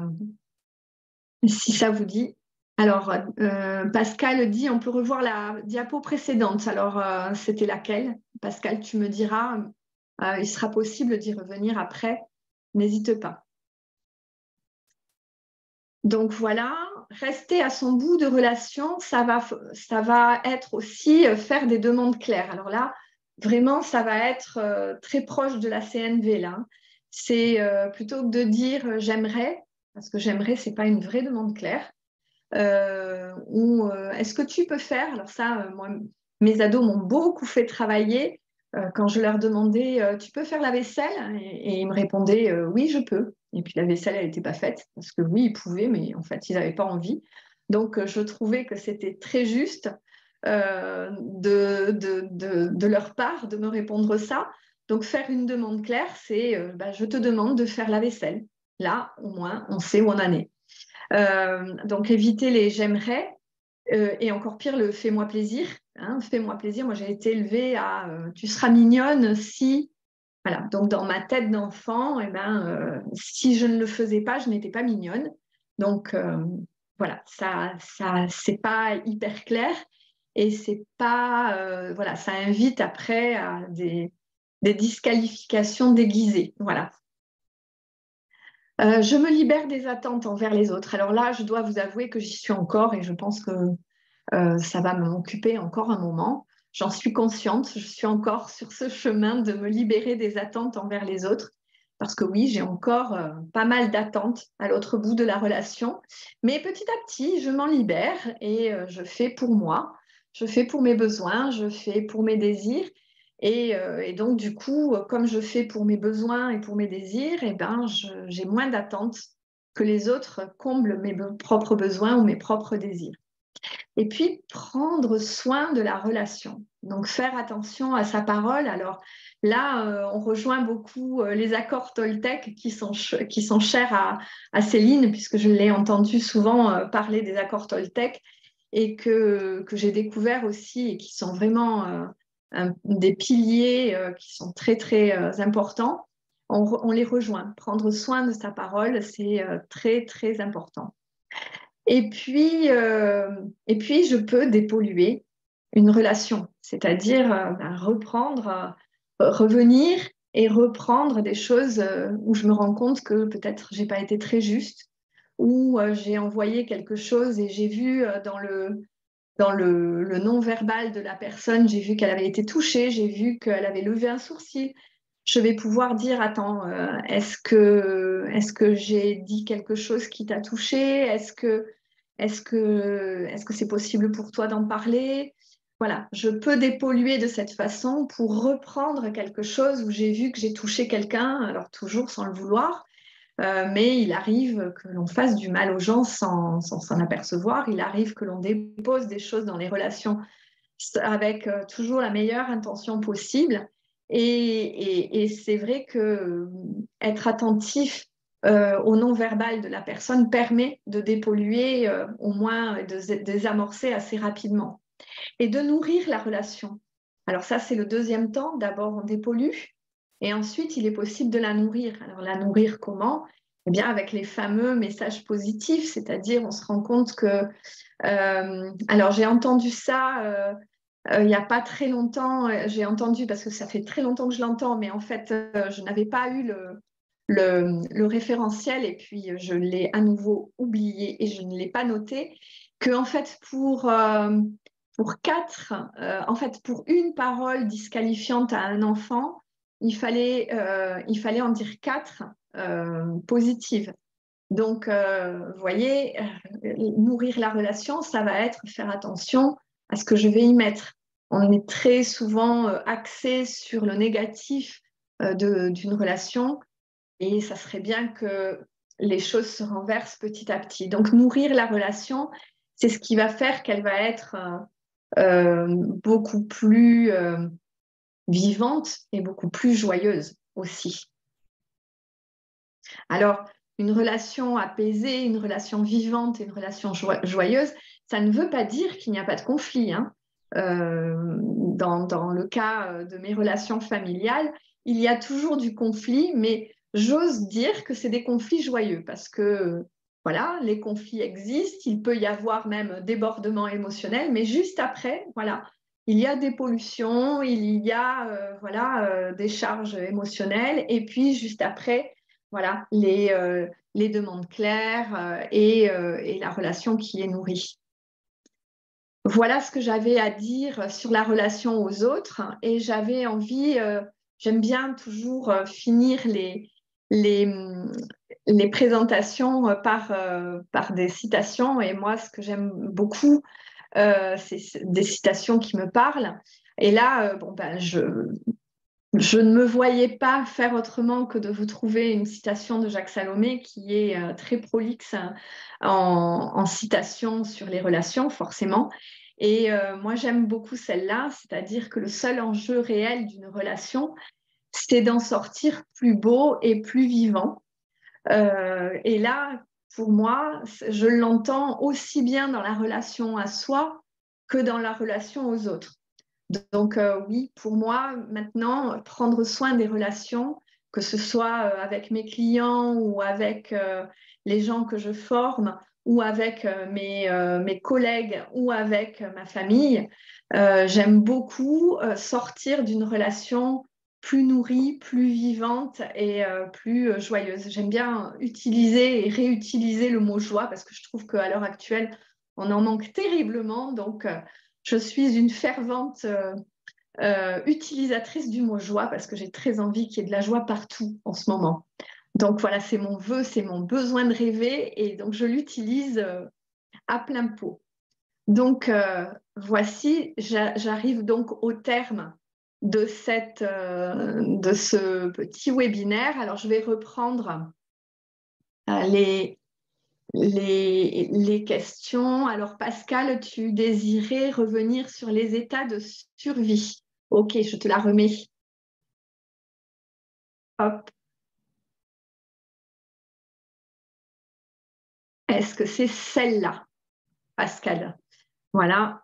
si ça vous dit. Alors, Pascal dit, on peut revoir la diapo précédente. Alors, c'était laquelle? Pascal, tu me diras. Il sera possible d'y revenir après. N'hésite pas. Donc voilà, rester à son bout de relation, ça va être aussi faire des demandes claires. Alors là, vraiment, ça va être très proche de la CNV là. C'est plutôt que de dire j'aimerais, parce que j'aimerais, c'est pas une vraie demande claire. Ou est-ce que tu peux faire? Alors ça, moi, mes ados m'ont beaucoup fait travailler quand je leur demandais tu peux faire la vaisselle? Et ils me répondaient oui, je peux. Et puis la vaisselle, elle n'était pas faite parce que oui, ils pouvaient, mais en fait, ils n'avaient pas envie. Donc, je trouvais que c'était très juste de leur part de me répondre ça. Donc, faire une demande claire, c'est bah, je te demande de faire la vaisselle. Là, au moins, on sait où on en est. Donc éviter les j'aimerais et encore pire le fais-moi plaisir. Hein, fais-moi plaisir. Moi j'ai été élevée à tu seras mignonne si voilà. Donc dans ma tête d'enfant, eh ben, si je ne le faisais pas, je n'étais pas mignonne. Donc voilà, ça c'est pas hyper clair et c'est pas voilà, ça invite après à des disqualifications déguisées. Voilà. Je me libère des attentes envers les autres. Alors là, je dois vous avouer que j'y suis encore et je pense que ça va m'occuper encore un moment. J'en suis consciente, je suis encore sur ce chemin de me libérer des attentes envers les autres. Parce que oui, j'ai encore pas mal d'attentes à l'autre bout de la relation. Mais petit à petit, je m'en libère et je fais pour moi, je fais pour mes besoins, je fais pour mes désirs. Et donc, du coup, comme je fais pour mes besoins et pour mes désirs, eh ben, j'ai moins d'attentes que les autres comblent mes propres besoins ou mes propres désirs. Et puis, prendre soin de la relation. Donc, faire attention à sa parole. Alors là, on rejoint beaucoup les accords Toltec qui sont chers à Céline, puisque je l'ai entendu souvent parler des accords Toltec et que j'ai découvert aussi et qui sont vraiment des piliers qui sont très, très importants. On les rejoint. Prendre soin de sa parole, c'est très, très important. Et puis, je peux dépolluer une relation, c'est-à-dire reprendre, revenir et reprendre des choses où je me rends compte que peut-être j'ai pas été très juste, ou j'ai envoyé quelque chose et j'ai vu dans le non-verbal de la personne, j'ai vu qu'elle avait été touchée, j'ai vu qu'elle avait levé un sourcil. Je vais pouvoir dire, attends, est-ce que j'ai dit quelque chose qui t'a touché? Est-ce que c'est possible pour toi d'en parler? Voilà, je peux dépolluer de cette façon pour reprendre quelque chose où j'ai vu que j'ai touché quelqu'un, alors toujours sans le vouloir, mais il arrive que l'on fasse du mal aux gens sans s'en apercevoir. Il arrive que l'on dépose des choses dans les relations avec toujours la meilleure intention possible. Et c'est vrai que être attentif au non-verbal de la personne permet de dépolluer, au moins de désamorcer assez rapidement. Et de nourrir la relation. Alors ça, c'est le deuxième temps. D'abord, on dépollue et ensuite, il est possible de la nourrir. Alors la nourrir comment? eh bien, avec les fameux messages positifs, c'est-à-dire on se rend compte que, alors j'ai entendu ça il n'y a pas très longtemps, j'ai entendu, parce que ça fait très longtemps que je l'entends, mais en fait, je n'avais pas eu le référentiel et puis je l'ai à nouveau oublié et je ne l'ai pas noté, que en fait, en fait, pour une parole disqualifiante à un enfant, il fallait en dire quatre positives. Donc, vous voyez, nourrir la relation, ça va être faire attention à ce que je vais y mettre. On est très souvent axé sur le négatif d'une relation et ça serait bien que les choses se renversent petit à petit. Donc, nourrir la relation, c'est ce qui va faire qu'elle va être beaucoup plus vivante et beaucoup plus joyeuse aussi. Alors, une relation apaisée, une relation vivante et une relation joyeuse, ça ne veut pas dire qu'il n'y a pas de conflit, hein. Dans le cas de mes relations familiales, il y a toujours du conflit, mais j'ose dire que c'est des conflits joyeux parce que, voilà, les conflits existent, il peut y avoir même débordement émotionnel, mais juste après, voilà, il y a des pollutions, il y a des charges émotionnelles, et puis juste après, voilà, les demandes claires et la relation qui est nourrie. Voilà ce que j'avais à dire sur la relation aux autres et j'avais envie, j'aime bien toujours finir les, les présentations par des citations et moi ce que j'aime beaucoup, c'est des citations qui me parlent. Et là, je ne me voyais pas faire autrement que de vous trouver une citation de Jacques Salomé qui est très prolixe en citation sur les relations, forcément. Et moi, j'aime beaucoup celle-là, c'est-à-dire que le seul enjeu réel d'une relation, c'est d'en sortir plus beau et plus vivant. Et là, pour moi, je l'entends aussi bien dans la relation à soi que dans la relation aux autres. Donc oui, pour moi, maintenant, prendre soin des relations, que ce soit avec mes clients ou avec les gens que je forme ou avec mes collègues ou avec ma famille, j'aime beaucoup sortir d'une relation plus nourrie, plus vivante et plus joyeuse. J'aime bien utiliser et réutiliser le mot joie parce que je trouve qu'à l'heure actuelle, on en manque terriblement. Donc, je suis une fervente utilisatrice du mot joie parce que j'ai très envie qu'il y ait de la joie partout en ce moment. Donc voilà, c'est mon vœu, c'est mon besoin de rêver et donc je l'utilise à plein pot. Donc voici, j'arrive donc au terme de ce petit webinaire. Alors je vais reprendre les questions. Alors Pascal, tu désirais revenir sur les états de survie. Ok, je te la remets. Hop. Est-ce que c'est celle-là, Pascal? Voilà.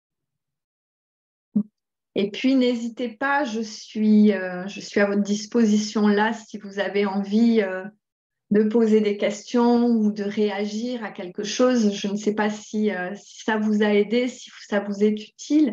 Et puis, n'hésitez pas, je suis à votre disposition là si vous avez envie de poser des questions ou de réagir à quelque chose. Je ne sais pas si ça vous a aidé, si ça vous est utile.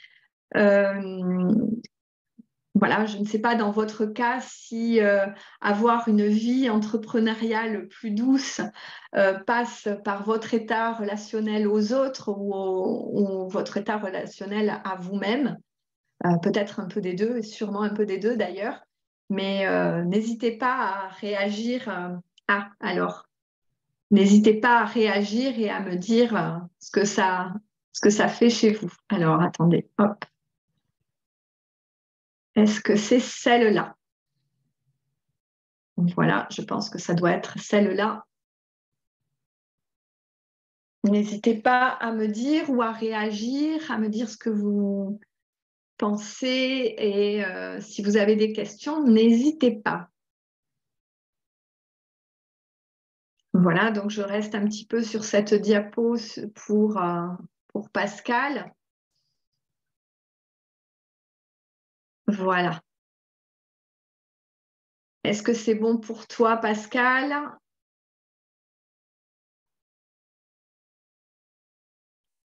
Voilà, je ne sais pas dans votre cas si avoir une vie entrepreneuriale plus douce passe par votre état relationnel aux autres ou votre état relationnel à vous-même. Peut-être un peu des deux, et sûrement un peu des deux d'ailleurs. Mais n'hésitez pas à réagir. Alors, n'hésitez pas à réagir et à me dire ce que ça fait chez vous. Alors, attendez, hop. Est-ce que c'est celle-là? Voilà, je pense que ça doit être celle-là. N'hésitez pas à me dire ou à réagir, à me dire ce que vous pensez et si vous avez des questions, n'hésitez pas. Voilà, donc je reste un petit peu sur cette diapo pour Pascal. Voilà. Est-ce que c'est bon pour toi, Pascal?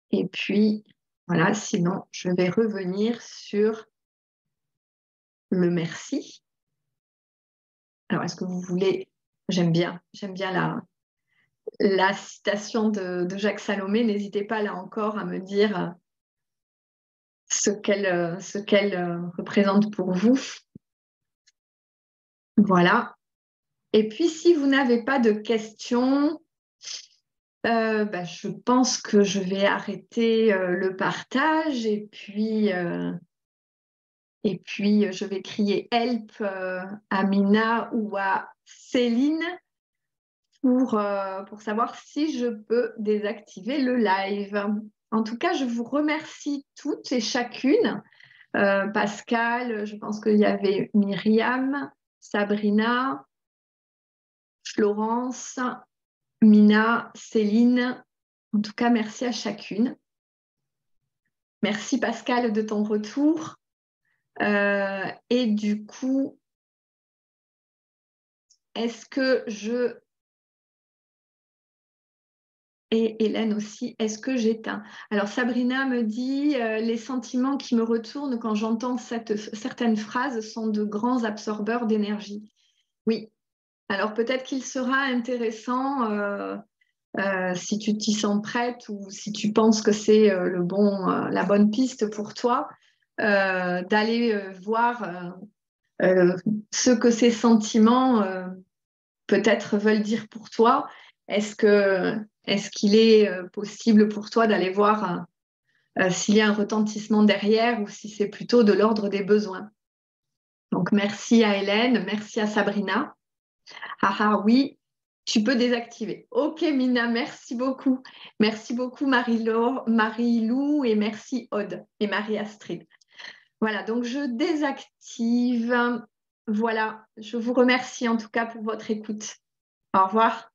Et puis, voilà, sinon, je vais revenir sur le merci. Alors, est-ce que vous voulez... J'aime bien la citation de Jacques Salomé. N'hésitez pas, là encore, à me dire ce qu'elle représente pour vous. Voilà. Et puis, si vous n'avez pas de questions, je pense que je vais arrêter le partage et puis je vais crier help à Mina ou à Céline pour savoir si je peux désactiver le live. En tout cas, je vous remercie toutes et chacune. Pascal, je pense qu'il y avait Myriam, Sabrina, Florence, Mina, Céline. En tout cas, merci à chacune. Merci Pascal de ton retour. Et du coup, est-ce que je... Et Hélène aussi, est-ce que j'éteins? Alors Sabrina me dit, les sentiments qui me retournent quand j'entends certaines phrases sont de grands absorbeurs d'énergie. Oui, alors peut-être qu'il sera intéressant, si tu t'y sens prête ou si tu penses que c'est la bonne piste pour toi, d'aller voir ce que ces sentiments peut-être veulent dire pour toi. Est-ce qu'il est possible pour toi d'aller voir s'il y a un retentissement derrière ou si c'est plutôt de l'ordre des besoins? Donc, merci à Hélène, merci à Sabrina. Ah ah oui, tu peux désactiver. Ok, Mina, merci beaucoup. Merci beaucoup, Marie-Lou, et merci, Aude et Marie-Astrid. Voilà, donc je désactive. Voilà, je vous remercie en tout cas pour votre écoute. Au revoir.